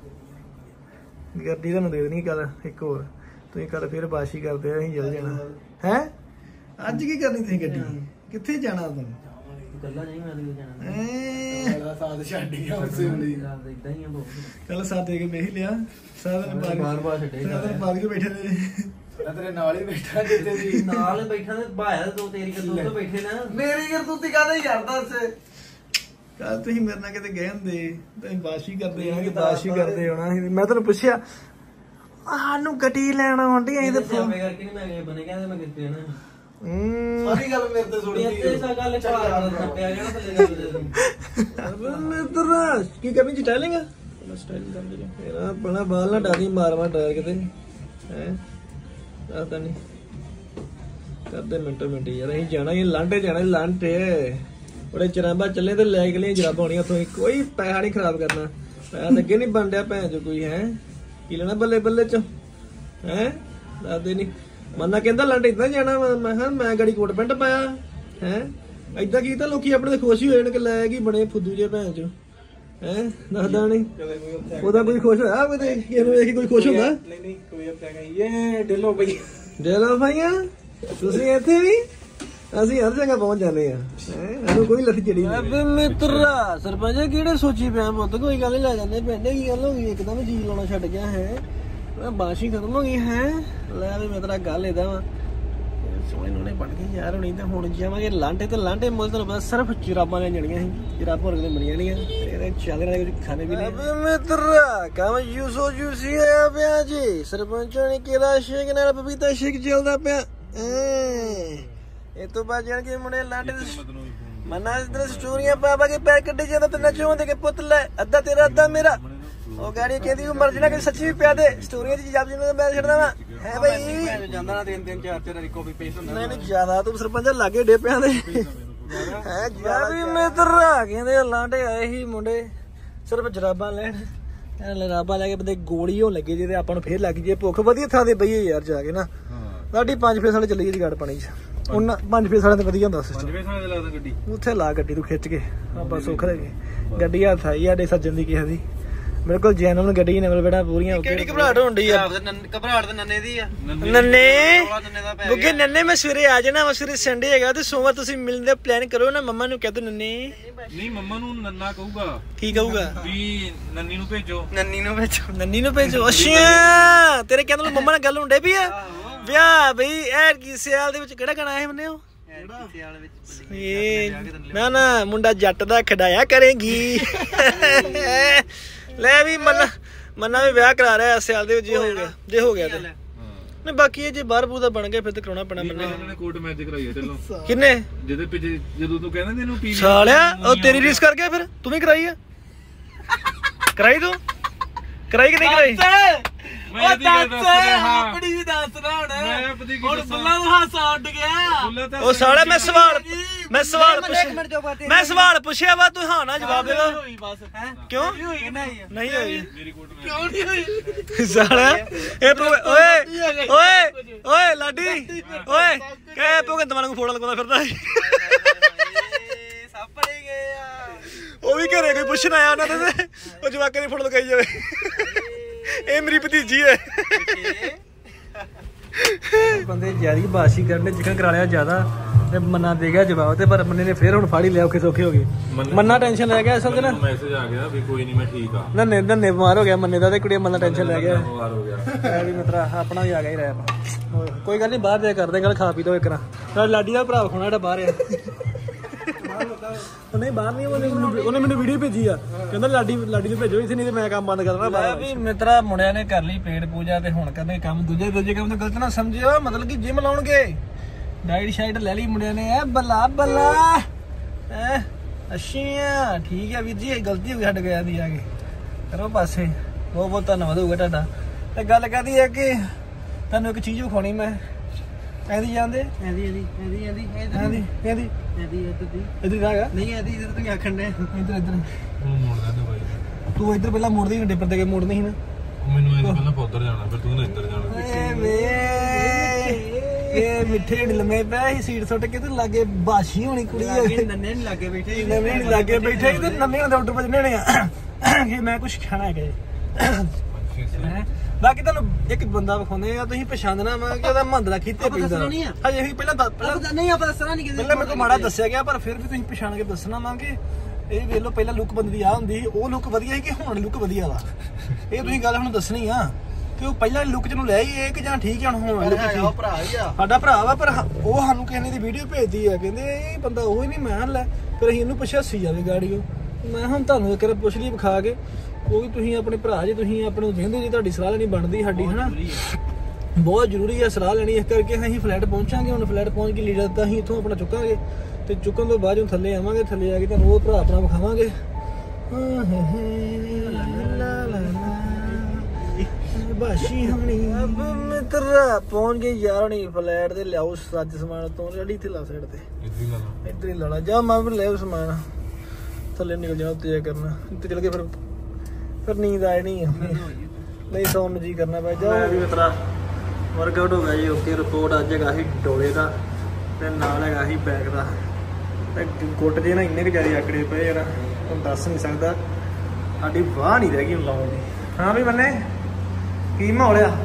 [SPEAKER 1] गड्डी तुहानू दे देनी कल एक होर तुसीं कल फिर बाशी करदे असीं चल जाना हैं अज की करनी तुसीं गड्डी कित्थे जाना तुम कल्ला नहीं मैं जाना ए साथ छड्ड गया उसे इदां ही कल साथ दे के बेही लिया साथ ने बार बार छड्डे साथ बार के बैठे ने तेरे नाल ही बैठा जिते दी नाल बैठा ते भाया तो तेरी करतूत तो बैठे ना मेरी करतूती कादे यार दस ਕੱਲ ਤੁਸੀਂ ਮੇਰੇ ਨਾਲ ਕਿਤੇ ਗਏ ਹੁੰਦੇ ਤੁਸੀਂ ਬਾਸ਼ੀ ਕਰਦੇ ਆ ਕਿ ਬਾਸ਼ੀ ਕਰਦੇ ਹੋਣਾ ਮੈਂ ਤੁਹਾਨੂੰ ਪੁੱਛਿਆ ਸਾਨੂੰ ਗੱਡੀ ਲੈਣ ਆਉਂਦੀ ਅਸੀਂ ਤੇ ਫੋਨ ਕਰਕੇ ਨਹੀਂ ਮੈਂ ਗਏ ਬਣੇ ਕਹਿੰਦੇ ਮੈਂ ਕਿੱਥੇ ਨਾ ਹੂੰ ਸਾਰੀ ਗੱਲ ਮੇਰੇ ਤੇ ਸੁਣੀ ਤੇ ਸਾ ਗੱਲ ਚਾਰ ਪਿਆ ਗਿਆ ਥੱਲੇ ਮਿੱਤਰਾ ਕੀ ਕਰਨੀ ਸਟਾਈਲਿੰਗ ਆ ਸਟਾਈਲਿੰਗ ਕਰਦੇ ਨੇ ਮੇਰਾ ਆਪਣਾ ਬਾਲ ਨਾ ਡਾਦੀ ਮਾਰ ਮਾਰ ਡਰ ਕਿਤੇ ਹੈ ਦੱਸਦਾ ਨਹੀਂ ਕਰਦੇ ਮਿੰਟੋ ਮਿੰਟ ਯਾਰ ਅਸੀਂ ਜਾਣਾ ਇਹ ਲਾਂਟੇ ਜਾਣਾ ਲਾਂਟੇ ਬੜੇ ਚਰਾਂਬਾ ਚੱਲੇ ਤੇ ਲੈ ਕੇ ਲਈ ਜਰਾਬਾਂ ਹੋਣੀਆਂ ਉੱਥੋਂ ਕੋਈ ਪੈਸਾ ਨਹੀਂ ਖਰਾਬ ਕਰਨਾ ਪੈਸਾ ਤਾਂ ਅੱਗੇ ਨਹੀਂ ਬਣ ਡਿਆ ਭੈਣ ਚੋ ਕੋਈ ਹੈ ਕੀ ਲੈਣਾ ਬੱਲੇ ਬੱਲੇ ਚ ਹੈ ਦੱਸਦੇ ਨਹੀਂ ਮੰਨਾ ਕਹਿੰਦਾ ਲਾਂਟੇ ਏਦਾਂ ਜਾਣਾ ਮੈਂ ਕਿਹਾ ਮੈਂ ਗਾੜੀ ਕੋਟ ਪੈਂਟ ਪਾਇਆ ਹੈ ਏਦਾਂ ਕੀਤਾ ਲੋਕੀ ਆਪਣੇ ਖੁਸ਼ ਹੀ ਹੋਏ ਨੇ ਕਿ ਲੈ ਗਈ ਬਣੇ ਫੁੱਦੂ ਜੇ ਭੈਣ ਚੋ ਹੈ ਦੱਸਦਾ ਨਹੀਂ ਉਹਦਾ ਕੋਈ ਖੁਸ਼ ਹੋਇਆ ਕੋਈ ਇਹਨੂੰ ਵੇਖ ਕੋਈ ਖੁਸ਼ ਹੁੰਦਾ ਨਹੀਂ ਨਹੀਂ ਕੋਈ ਇਹ ਡੇਲੋ ਭਾਈ ਡੇਲੋ ਭਾਈਆ ਤੁਸੀਂ ਇੱਥੇ ਵੀ ਅਸੀਂ ਹਰ ਜਗ੍ਹਾ ਪਹੁੰਚ ਜਾਂਦੇ ਆ ਸਾਨੂੰ ਕੋਈ ਲੱਥ ਚੜੀ ਨਹੀਂ ਮਿੱਤਰਾ ਸਰਪੰਚ ਕਿਹੜੇ ਸੋਚੀ ਪਿਆ ਪੁੱਤ ਕੋਈ ਗੱਲ ਨਹੀਂ ਲੈ ਜਾਂਦੇ ਪਿੰਡ ਕੀ ਗੱਲ ਹੋ ਗਈ ਇੱਕਦਮ ਜੀ ਲਾਉਣਾ ਛੱਡ ਗਿਆ ਹੈ ਬਾਸ਼ੀ ਖਤਮ ਹੋ ਗਈ ਹੈ ਲੈ ਵੀ ਮਿੱਤਰਾ ਗੱਲ ਏਦਾਂ ਵਾ ਸੋਹਣੇ ਨੋਣੇ ਬਣ ਗਏ ਯਾਰ ਹੁਣੀ ਤਾਂ ਹੁਣ ਜਾਵਾਂਗੇ ਲਾਂਟੇ ਤੇ ਲਾਂਟੇ ਮੁੱਲ ਤੁਹਾਨੂੰ ਪਤਾ ਸਿਰਫ ਜਰਾਬਾਂ ਲੈ ਜਾਣੀਆਂ ਸੀ ਜਰਾਬਾਂ ਹੋਰ ਕਿਤੇ ਮਿਲੀਆਂ ਨਹੀਂ ਇਹਦੇ ਚੱਲ ਰਿਹਾ ਕੁਝ ਖਾਣੇ ਵੀ ਨਹੀਂ ਮਿੱਤਰਾ ਕੰਮ ਯੂਸੋ ਯੂਸੀ ਆ ਪਿਆ ਜੀ ਸਰਪੰਚ ਨੇ ਕਿਹੜਾ ਸ਼ੇਕ ਨਾਲ ਪਪੀਤਾ ਸ਼ੇਕ ਚੱਲਦਾ ਪਿਆ ਇਹ ਤੋਂ ਬਾਅਦ ਜਾਣਗੇ ਮੁੰਡੇ ਲਾਂਟੇ ਮਨਾ ਇਧਰ ਸਟੋਰੀਆਂ ਪਾ ਪਾ ਕੇ ਪੈਰ ਕੱਢੇ ਜਾਂਦਾ ਤੇ ਨਚੋਂ ਦੇ ਕੇ ਪੁੱਤ ਲੈ ਅੱਧਾ ਤੇਰਾ ਅੱਧਾ ਮੇਰਾ ਉਹ ਗਾੜੀ ਕਹਿੰਦੀ ਉਹ ਮਰਜ਼ੀ ਨਾਲ ਕਿ ਸੱਚੀ ਵੀ ਪਿਆ ਦੇ ਸਟੋਰੀਆਂ ਚ ਜੱਬ ਜਿਹਨੂੰ ਮੈਂ ਛੱਡਦਾ ਵਾ ਹੈ ਬਈ ਜਾਂਦਾ ਨਾ ਤਿੰਨ ਤਿੰਨ ਚਾਰ ਚਾਰ ਕਾਪੀ ਪੇਸਟ ਹੁੰਦਾ ਨਹੀਂ ਨਹੀਂ ਜ਼ਿਆਦਾ ਤੂੰ ਸਰਪੰਚ ਲਾਗੇ ਡੇ ਪਿਆ ਦੇ ਹੈ ਜਿਆਦਾ ਵੀ ਮਿੱਤਰ ਕਹਿੰਦੇ ਲਾਂਟੇ ਆਏ ਸੀ ਮੁੰਡੇ ਸਿਰਫ ਜਰਾਬਾਂ ਲੈਣ ਜਰਾਬਾਂ ਲੈ ਕੇ ਬੰਦੇ ਗੋਲੀ ਹੋਣ ਲੱਗੇ ਜੇ ਤੇ ਆਪਾਂ ਨੂੰ ਫੇਰ ਲੱਗ ਜੇ ਭੁੱਖ ਵਧੀਆ ਥਾਂ ਤੇ ਬਈਏ ਯਾਰ ਜਾ ਕੇ ਨਾ ਸਾਡੀ ਪੰਜ ਫੇਸ ਵਾਲੇ ਚੱਲੀ ਜੀ ਗਾੜ ਪਾਣੀ ਚ ਉਹਨਾਂ ਪੰਜ ਫੇਸ ਵਾਲੇ ਤੇ ਵਧੀਆ ਹੁੰਦਾ ਸਿਸਟਮ ਉੱਥੇ ਲਾ ਗੱਡੀ ਤੂੰ ਖਿੱਚ ਕੇ ਆਪਾਂ ਸੁੱਖ ਰਹੇ ਗੱਡੀ ਹੱਥ ਆਈ ਸਾਡੇ ਸੱਜਣ ਦੀ ਕਿਸੇ ਦੀ ਬਿਲਕੁਲ ਜੈਨੂਅਲ ਗੱਡੀ ਨੇ ਬੇਟਾ ਪੂਰੀਆਂ ਕਿਹੜੀ ਘਬਰਾਹਟ ਹੋਣ ਡਈ ਆ ਘਬਰਾਹਟ ਤਾਂ ਨੰਨੇ ਦੀ ਆ ਨੰਨੇ ਬੁੱਗੇ ਨੰਨੇ ਮੈਂ ਸਵੇਰੇ ਆ ਜਾਣਾ ਸਵੇਰੇ ਸੰਡੇ ਹੈਗਾ ਤੇ ਸੋਮਵਾਰ ਤੁਸੀਂ ਮਿਲਣ ਦਾ ਪਲਾਨ ਕਰੋ ਨਾ ਮੰਮਾ ਨੂੰ ਕਹਿ ਦੋ ਨੰਨੇ
[SPEAKER 2] ਨਹੀਂ ਮੰਮਾ ਨੂੰ ਨੰਨਾ ਕਹੂਗਾ
[SPEAKER 1] ਕੀ ਕਹੂਗਾ
[SPEAKER 2] ਵੀ ਨੰਨੀ ਨੂੰ ਭੇਜੋ
[SPEAKER 1] ਨੰਨੀ ਨੂੰ ਭੇਜੋ ਨੰਨੀ ਨੂੰ ਭੇਜੋ ਅੱਛਾ ਤੇਰੇ ਕਹਿੰਦੇ ਮੰਮਾ ਨਾਲ ਗੱਲ ਹੁੰਦੇ ਵੀ ਆ ਵਿਆਹ ਬਈ ਐਰ ਕੀ ਸਿਆਲ ਦੇ ਵਿੱਚ ਕਿਹੜਾ ਗਾਣਾ ਆਏ ਬੰਨੇ ਹੋ ਨਾ ਨਾ ਮੁੰਡਾ ਜੱਟ ਦਾ ਖਡਾਇਆ ਕਰੇਗੀ ਲੈ ਵੀ ਮੰਨਾ ਮੰਨਾ ਵੀ ਵਿਆਹ ਕਰਾ ਰਿਹਾ ਸਿਆਲ ਦੇ ਵਿੱਚ ਜੇ ਹੋ ਗਿਆ ਜੇ ਹੋ ਗਿਆ ਤੇ ਨਹੀਂ ਬਾਕੀ ਇਹ ਜੇ ਬਾਹਰ ਬੂਦਾ ਬਣ ਗਿਆ ਫਿਰ ਤੇ ਕਰਾਉਣਾ ਪੈਣਾ ਮੰਨੇ
[SPEAKER 2] ਉਹਨਾਂ ਨੇ ਕੋਰਟ ਮੈਚ ਕਰਾਈ ਚਲੋ
[SPEAKER 1] ਕਿੰਨੇ
[SPEAKER 2] ਜਿਹਦੇ ਪਿੱਛੇ ਜਦੋਂ ਤੂੰ ਕਹਿੰਦਾ ਤੈਨੂੰ ਪੀ
[SPEAKER 1] ਸਾਲਿਆ ਉਹ ਤੇਰੀ ਰੀਸ ਕਰ ਗਿਆ ਫਿਰ ਤੂੰ ਵੀ ਕਰਾਈ ਆ ਕਰਾਈ ਤੂੰ ਕਰਾਈ ਕਿ ਨਹੀਂ ਕਰਾਈ
[SPEAKER 2] ਮੈਂ ਦੱਸ
[SPEAKER 1] ਆਪਣੀ ਵੀ ਦੱਸ ਨਾ ਹੁਣ ਹੁਣ ਬੱਲਾ ਨੂੰ ਹਾਸਾ ਉੱਡ ਗਿਆ ਉਹ ਸਾਲੇ ਮੈਂ ਸਵਾਲ ਮੈਂ ਸਵਾਲ ਪੁੱਛਿਆ ਮੈਂ ਸਵਾਲ ਪੁੱਛਿਆ ਵਾ ਤੂੰ ਹਾਂ ਨਾ ਜਵਾਬ ਦੇ ਦੋ ਕਿਉਂ ਨਹੀਂ ਹੋਈ
[SPEAKER 2] ਮੇਰੀ ਕੋਰਟ ਮੈਚ
[SPEAKER 1] ਕਿਉਂ ਨਹੀਂ ਹੋਈ ਸਾਲਾ ਇਹ ਓਏ ਓਏ ਓਏ ਲਾਡੀ ਓਏ ਕਹਿ ਭਗਤ ਮਾਨ ਨੂੰ ਫੋਟੋ ਲਗਾਉਂਦਾ ਫਿਰਦਾ ਸਭ ਪੜੇ ਗਏ ਆ ਉਹ ਵੀ ਘਰੇ ਕੋਈ ਪੁੱਛਣ ਆਇਆ ਉਹਨਾਂ ਦੇ ਉਹ ਜਵਾਕਾਂ ਦੀ ਫੋਟੋ ਲਗਾਈ ਜਾਵੇ ਇਹ ਮੇਰੀ ਭਤੀਜੀ ਹੈ ਬੰਦੇ ਜਿਆਦੀ ਬਾਸ਼ੀ ਕਰਨੇ ਜਿਕਨ ਕਰਾ ਲਿਆ ਜ਼ਿਆਦਾ ਤੇ ਮੰਨਾ ਦੇ ਗਿਆ ਜਵਾਬ ਤੇ ਪਰ ਮੰਨੇ ਨੇ ਫੇਰ ਹੁਣ ਫਾੜੀ ਲਿਆ ਔਖੇ ਸੌਖੇ ਹੋ ਗਏ ਮੰਨਾ ਟੈਨਸ਼ਨ ਲੈ ਗਿਆ ਅਸਲ ਚ ਨਾ
[SPEAKER 2] ਮੈਸੇਜ ਆ ਗਿਆ ਵੀ ਕੋਈ ਨਹੀਂ ਮੈਂ ਠੀਕ ਆ
[SPEAKER 1] ਨੰਨੇ ਨੰਨੇ ਬਿਮਾਰ ਹੋ ਗਿਆ ਮੰਨੇ ਦਾ ਤੇ ਕੁੜੀ ਮੰਨਾ ਟੈਨਸ਼ਨ ਲੈ ਗਿਆ
[SPEAKER 2] ਬਿਮਾਰ ਹੋ ਗਿਆ
[SPEAKER 1] ਵੀ ਮਿੱਤਰਾ ਆਪਣਾ ਵੀ ਆ ਗਿਆ ਹੀ ਰਹਿ ਕੋਈ ਗੱਲ ਨਹੀਂ ਬਾਹਰ ਦੇ ਕਰਦੇ ਗੱਲ ਖਾ ਪੀ ਦੋ ਇੱਕ ਨਾ ਲਾਡੀ ਦਾ ਭਰਾ ਖਾਣਾ ਜਿਹੜਾ ਬਾਹਰ ਆ ਨਹੀਂ ਬਾਹਰ ਨਹੀਂ ਉਹਨੇ ਉਹਨੇ ਮੈਨੂੰ ਵੀਡੀਓ ਭੇਜੀ ਆ ਕਹਿੰਦਾ ਲਾਡੀ ਲਾਡੀ ਨੂੰ ਭੇਜੋ ਇੱਥੇ ਨਹੀਂ ਤੇ ਮੈਂ ਕੰਮ ਬੰਦ ਕਰਨਾ ਬਾਹਰ ਵੀ ਮਿੱਤਰਾ ਮੁੰਡਿਆਂ ਨੇ ਕਰ ਲਈ ਪੇਟ ਪੂਜਾ ਤੇ ਹੁਣ ਕਹਿੰਦੇ ਕੰਮ ਦੂਜੇ ਦੂਜੇ ਕੰਮ ਤਾਂ ਗਲਤ ਨਾ ਸਮਝਿਓ ਮਤਲਬ ਕਿ ਜਿਮ ਲਾਉਣਗੇ ਡਾਈਟ ਸ਼ਾਈਟ ਲੈ ਲਈ ਮੁੰਡਿਆਂ ਨੇ ਐ ਬੱਲਾ ਬੱਲਾ ਐ ਅੱਛਾ ਠੀਕ ਹੈ ਵੀਰ ਜੀ ਇਹ ਗਲਤੀ ਹੋ ਗਈ ਸਾਡੇ ਗਿਆ ਦੀ ਆ ਕੇ ਕਰੋ ਪਾਸੇ ਬਹੁਤ ਬਹੁਤ ਧੰਨਵਾਦ ਹੋਊਗਾ ਤੁਹਾਡਾ ਤੇ ਗੱਲ ਕਰਦੀ ਹੈ ਕਿ ਤੁਹਾਨੂੰ ਇੱਕ ਚੀਜ਼ ਵਿਖਾਉਣੀ ਮੈਂ ਇਹਦੀ ਜਾਂਦੇ ਇਹਦੀ ਇਹਦੀ ਇਹਦੀ ਇਹਦੀ ਇਹਦੀ ਇਹਦੀ ਇਹਦੀ ਇਹਦੀ ਜਾਗਾ ਨਹੀਂ ਇਹਦੀ ਇਧਰ ਤੂੰ ਆਖਣ ਨੇ ਇਧਰ ਇਧਰ
[SPEAKER 2] ਉਹ ਮੋੜਦਾ ਤੇ ਬਾਈ
[SPEAKER 1] ਤੂੰ ਇਧਰ ਪਹਿਲਾਂ ਮੋੜਦੀ ਘੰਟੇ ਪਰ ਦੇ ਕੇ ਮੋੜਨੀ ਸੀ ਨਾ
[SPEAKER 2] ਮੈਨੂੰ ਇਹ ਪਹਿਲਾਂ ਉਧਰ ਜਾਣਾ ਫਿਰ ਤੂੰ ਇੱਧਰ ਜਾਣਾ
[SPEAKER 1] ਏ ਵੇ ਇਹ ਮਿੱਠੇ ਲੰਮੇ ਪੈ ਸੀ ਸੀਟ ਸੁੱਟ ਕੇ ਤੇ ਲਾਗੇ ਬਾਸ਼ੀ ਹੋਣੀ ਕੁੜੀ ਨੰਨੇ ਨਹੀਂ ਲਾਗੇ ਬੈਠੇ ਨੰਨੇ ਨਹੀਂ ਲਾਗੇ ਬੈਠੇ ਤੇ ਨੰਨੇ ਦੇ ਆਰਡਰ ਵੱਜਣੇ ਨੇ ਆ ਕਿ ਮੈਂ ਕੁਝ ਖਾਣਾ ਹੈਗਾ ਬਾਕੀ ਤੁਹਾਨੂੰ ਇੱਕ ਬੰਦਾ ਵਿਖਾਉਂਦੇ ਆ ਤੁਸੀਂ ਪਛਾਣਨਾ ਵਾ ਕਿ ਉਹਦਾ ਮੰਦਰਾ ਖੀਤੇ ਪੈਂਦਾ ਹਜੇ ਵੀ ਪਹਿਲਾਂ ਪਹਿਲਾਂ ਨਹੀਂ ਆਪਾਂ ਦੱਸਣਾ ਨਹੀਂ ਪਹਿਲਾਂ ਮੈਨੂੰ ਮਾੜਾ ਦੱਸਿਆ ਗਿਆ ਪਰ ਫਿਰ ਵੀ ਤੁਸੀਂ ਪਛਾਣ ਕੇ ਦੱਸਣਾ ਵਾ ਕਿ ਇਹ ਵੇਖ ਲਓ ਪਹਿਲਾਂ ਲੁੱਕ ਬੰਦੇ ਦੀ ਆ ਹੁੰਦੀ ਉਹ ਲੁੱਕ ਵਧੀਆ ਸੀ ਕਿ ਹੁਣ ਲੁੱਕ ਵਧੀਆ ਵਾ ਇਹ ਤੁਸੀਂ ਗੱਲ ਹੁਣ ਦੱਸਣੀ ਆ ਕਿ ਉਹ ਪਹਿਲਾਂ ਲੁੱਕ ਚ ਨੂੰ ਲੈ ਆਈ ਇਹ ਕਿ ਜਾਂ ਠੀਕ ਹੁਣ ਹੁਣ ਭਰਾ ਹੀ ਆ ਸਾਡਾ ਭਰਾ ਵਾ ਪਰ ਉਹ ਸਾਨੂੰ ਕਿਸੇ ਨੇ ਦੀ ਵੀਡੀਓ ਭੇਜਦੀ ਆ ਕਹਿੰਦੇ ਇਹ ਬੰਦਾ ਉਹ ਹੀ ਨਹੀਂ ਮੈਂ ਲੈ ਫਿਰ ਅਸੀਂ ਇਹਨੂੰ ਪੁੱਛਿਆ ਸੀ ਜਾਵੇ ਗਾੜੀ ਉਹ ਮੈਂ ਹੁਣ ਤੁਹਾਨੂੰ ਇੱਕ ਵਾਰ ਪੁੱਛ ਲਈ ਵਿਖਾ ਕੇ, ਕਿਉਂਕਿ ਤੁਸੀਂ ਆਪਣੇ ਭਰਾ ਜੇ ਤੁਸੀਂ ਆਪਣੇ ਕਹਿੰਦੇ ਜੇ ਤੁਹਾਡੀ ਸਲਾਹ ਲੈਣੀ ਬਣਦੀ ਸਾਡੀ ਹਨਾ, ਬਹੁਤ ਜ਼ਰੂਰੀ ਹੈ ਸਲਾਹ ਲੈਣੀ। ਇਸ ਕਰਕੇ ਅਸੀਂ ਫਲੈਟ ਪਹੁੰਚਾਂਗੇ। ਹੁਣ ਫਲੈਟ ਪਹੁੰਚ ਕੇ ਲੀਡਰ ਤਾਂ ਅਸੀਂ ਇੱਥੋਂ ਆਪਣਾ ਚੁੱਕਾਂਗੇ ਤੇ ਚੁੱਕਣ ਤੋਂ ਬਾਅਦ ਜਦੋਂ ਥੱਲੇ ਆਵਾਂਗੇ, ਥੱਲੇ ਆ ਕੇ ਤੁਹਾਨੂੰ ਉਹ ਭਰਾ ਆਪਣਾ ਵਿਖਾਵਾਂਗੇ। ਬਾਸ਼ੀ ਹਣੀ ਮਿੱਤਰਾ ਪਹੁੰਚ ਗਏ ਯਾਰ ਹਣੀ ਫਲੈਟ ਤੇ ਲਿਆਓ ਸੱਜ ਸਮਾਨ ਤੋਂ ਰੈਡੀ ਤੇ ਲਾ ਸਾਈਡ ਤੇ ਇੱਧਰ ਹੀ ਲਾਣਾ ਜਾ ਮੈਂ ਵੀ ਲਿਆਓ ਸਮਾਨ ਥੱਲੇ ਨਿਕਲ ਜਾਣਾ ਉੱਤੇ ਜਾ ਕਰਨਾ ਉੱਤੇ ਚਲ ਕੇ ਫਿਰ ਫਿਰ ਨੀਂਦ ਆ ਜਾਣੀ ਆ ਨਹੀਂ ਸੌਣ ਨੂੰ ਜੀ ਕਰਨਾ ਪੈ ਜਾ ਵੀ ਮਿੱਤਰਾ ਵਰਕਆਊਟ ਹੋ ਗਿਆ ਜੀ ਓਕੇ। ਰਿਪੋਰਟ ਅੱਜ ਹੈਗਾ ਸੀ ਡੋਲੇ ਦਾ ਤੇ ਨਾਲ ਹੈਗਾ ਸੀ ਬੈਕ ਦਾ ਤੇ ਗੁੱਟ ਜੇ ਨਾ ਇੰਨੇ ਕੁ ਜ਼ਿਆਦਾ ਆਕੜੇ ਪਏ ਯਾਰ ਤੁਹਾਨੂੰ ਦੱਸ ਨਹੀਂ ਸਕਦਾ। ਸਾਡੀ ਵਾਹ ਨਹੀਂ ਰਹਿ ਗਈ ਹੁਣ ਲਾਉਣ ਦੀ। ਹਾਂ ਵੀ ਬੰਨੇ ਕੀ ਮਾਹੌਲ ਆ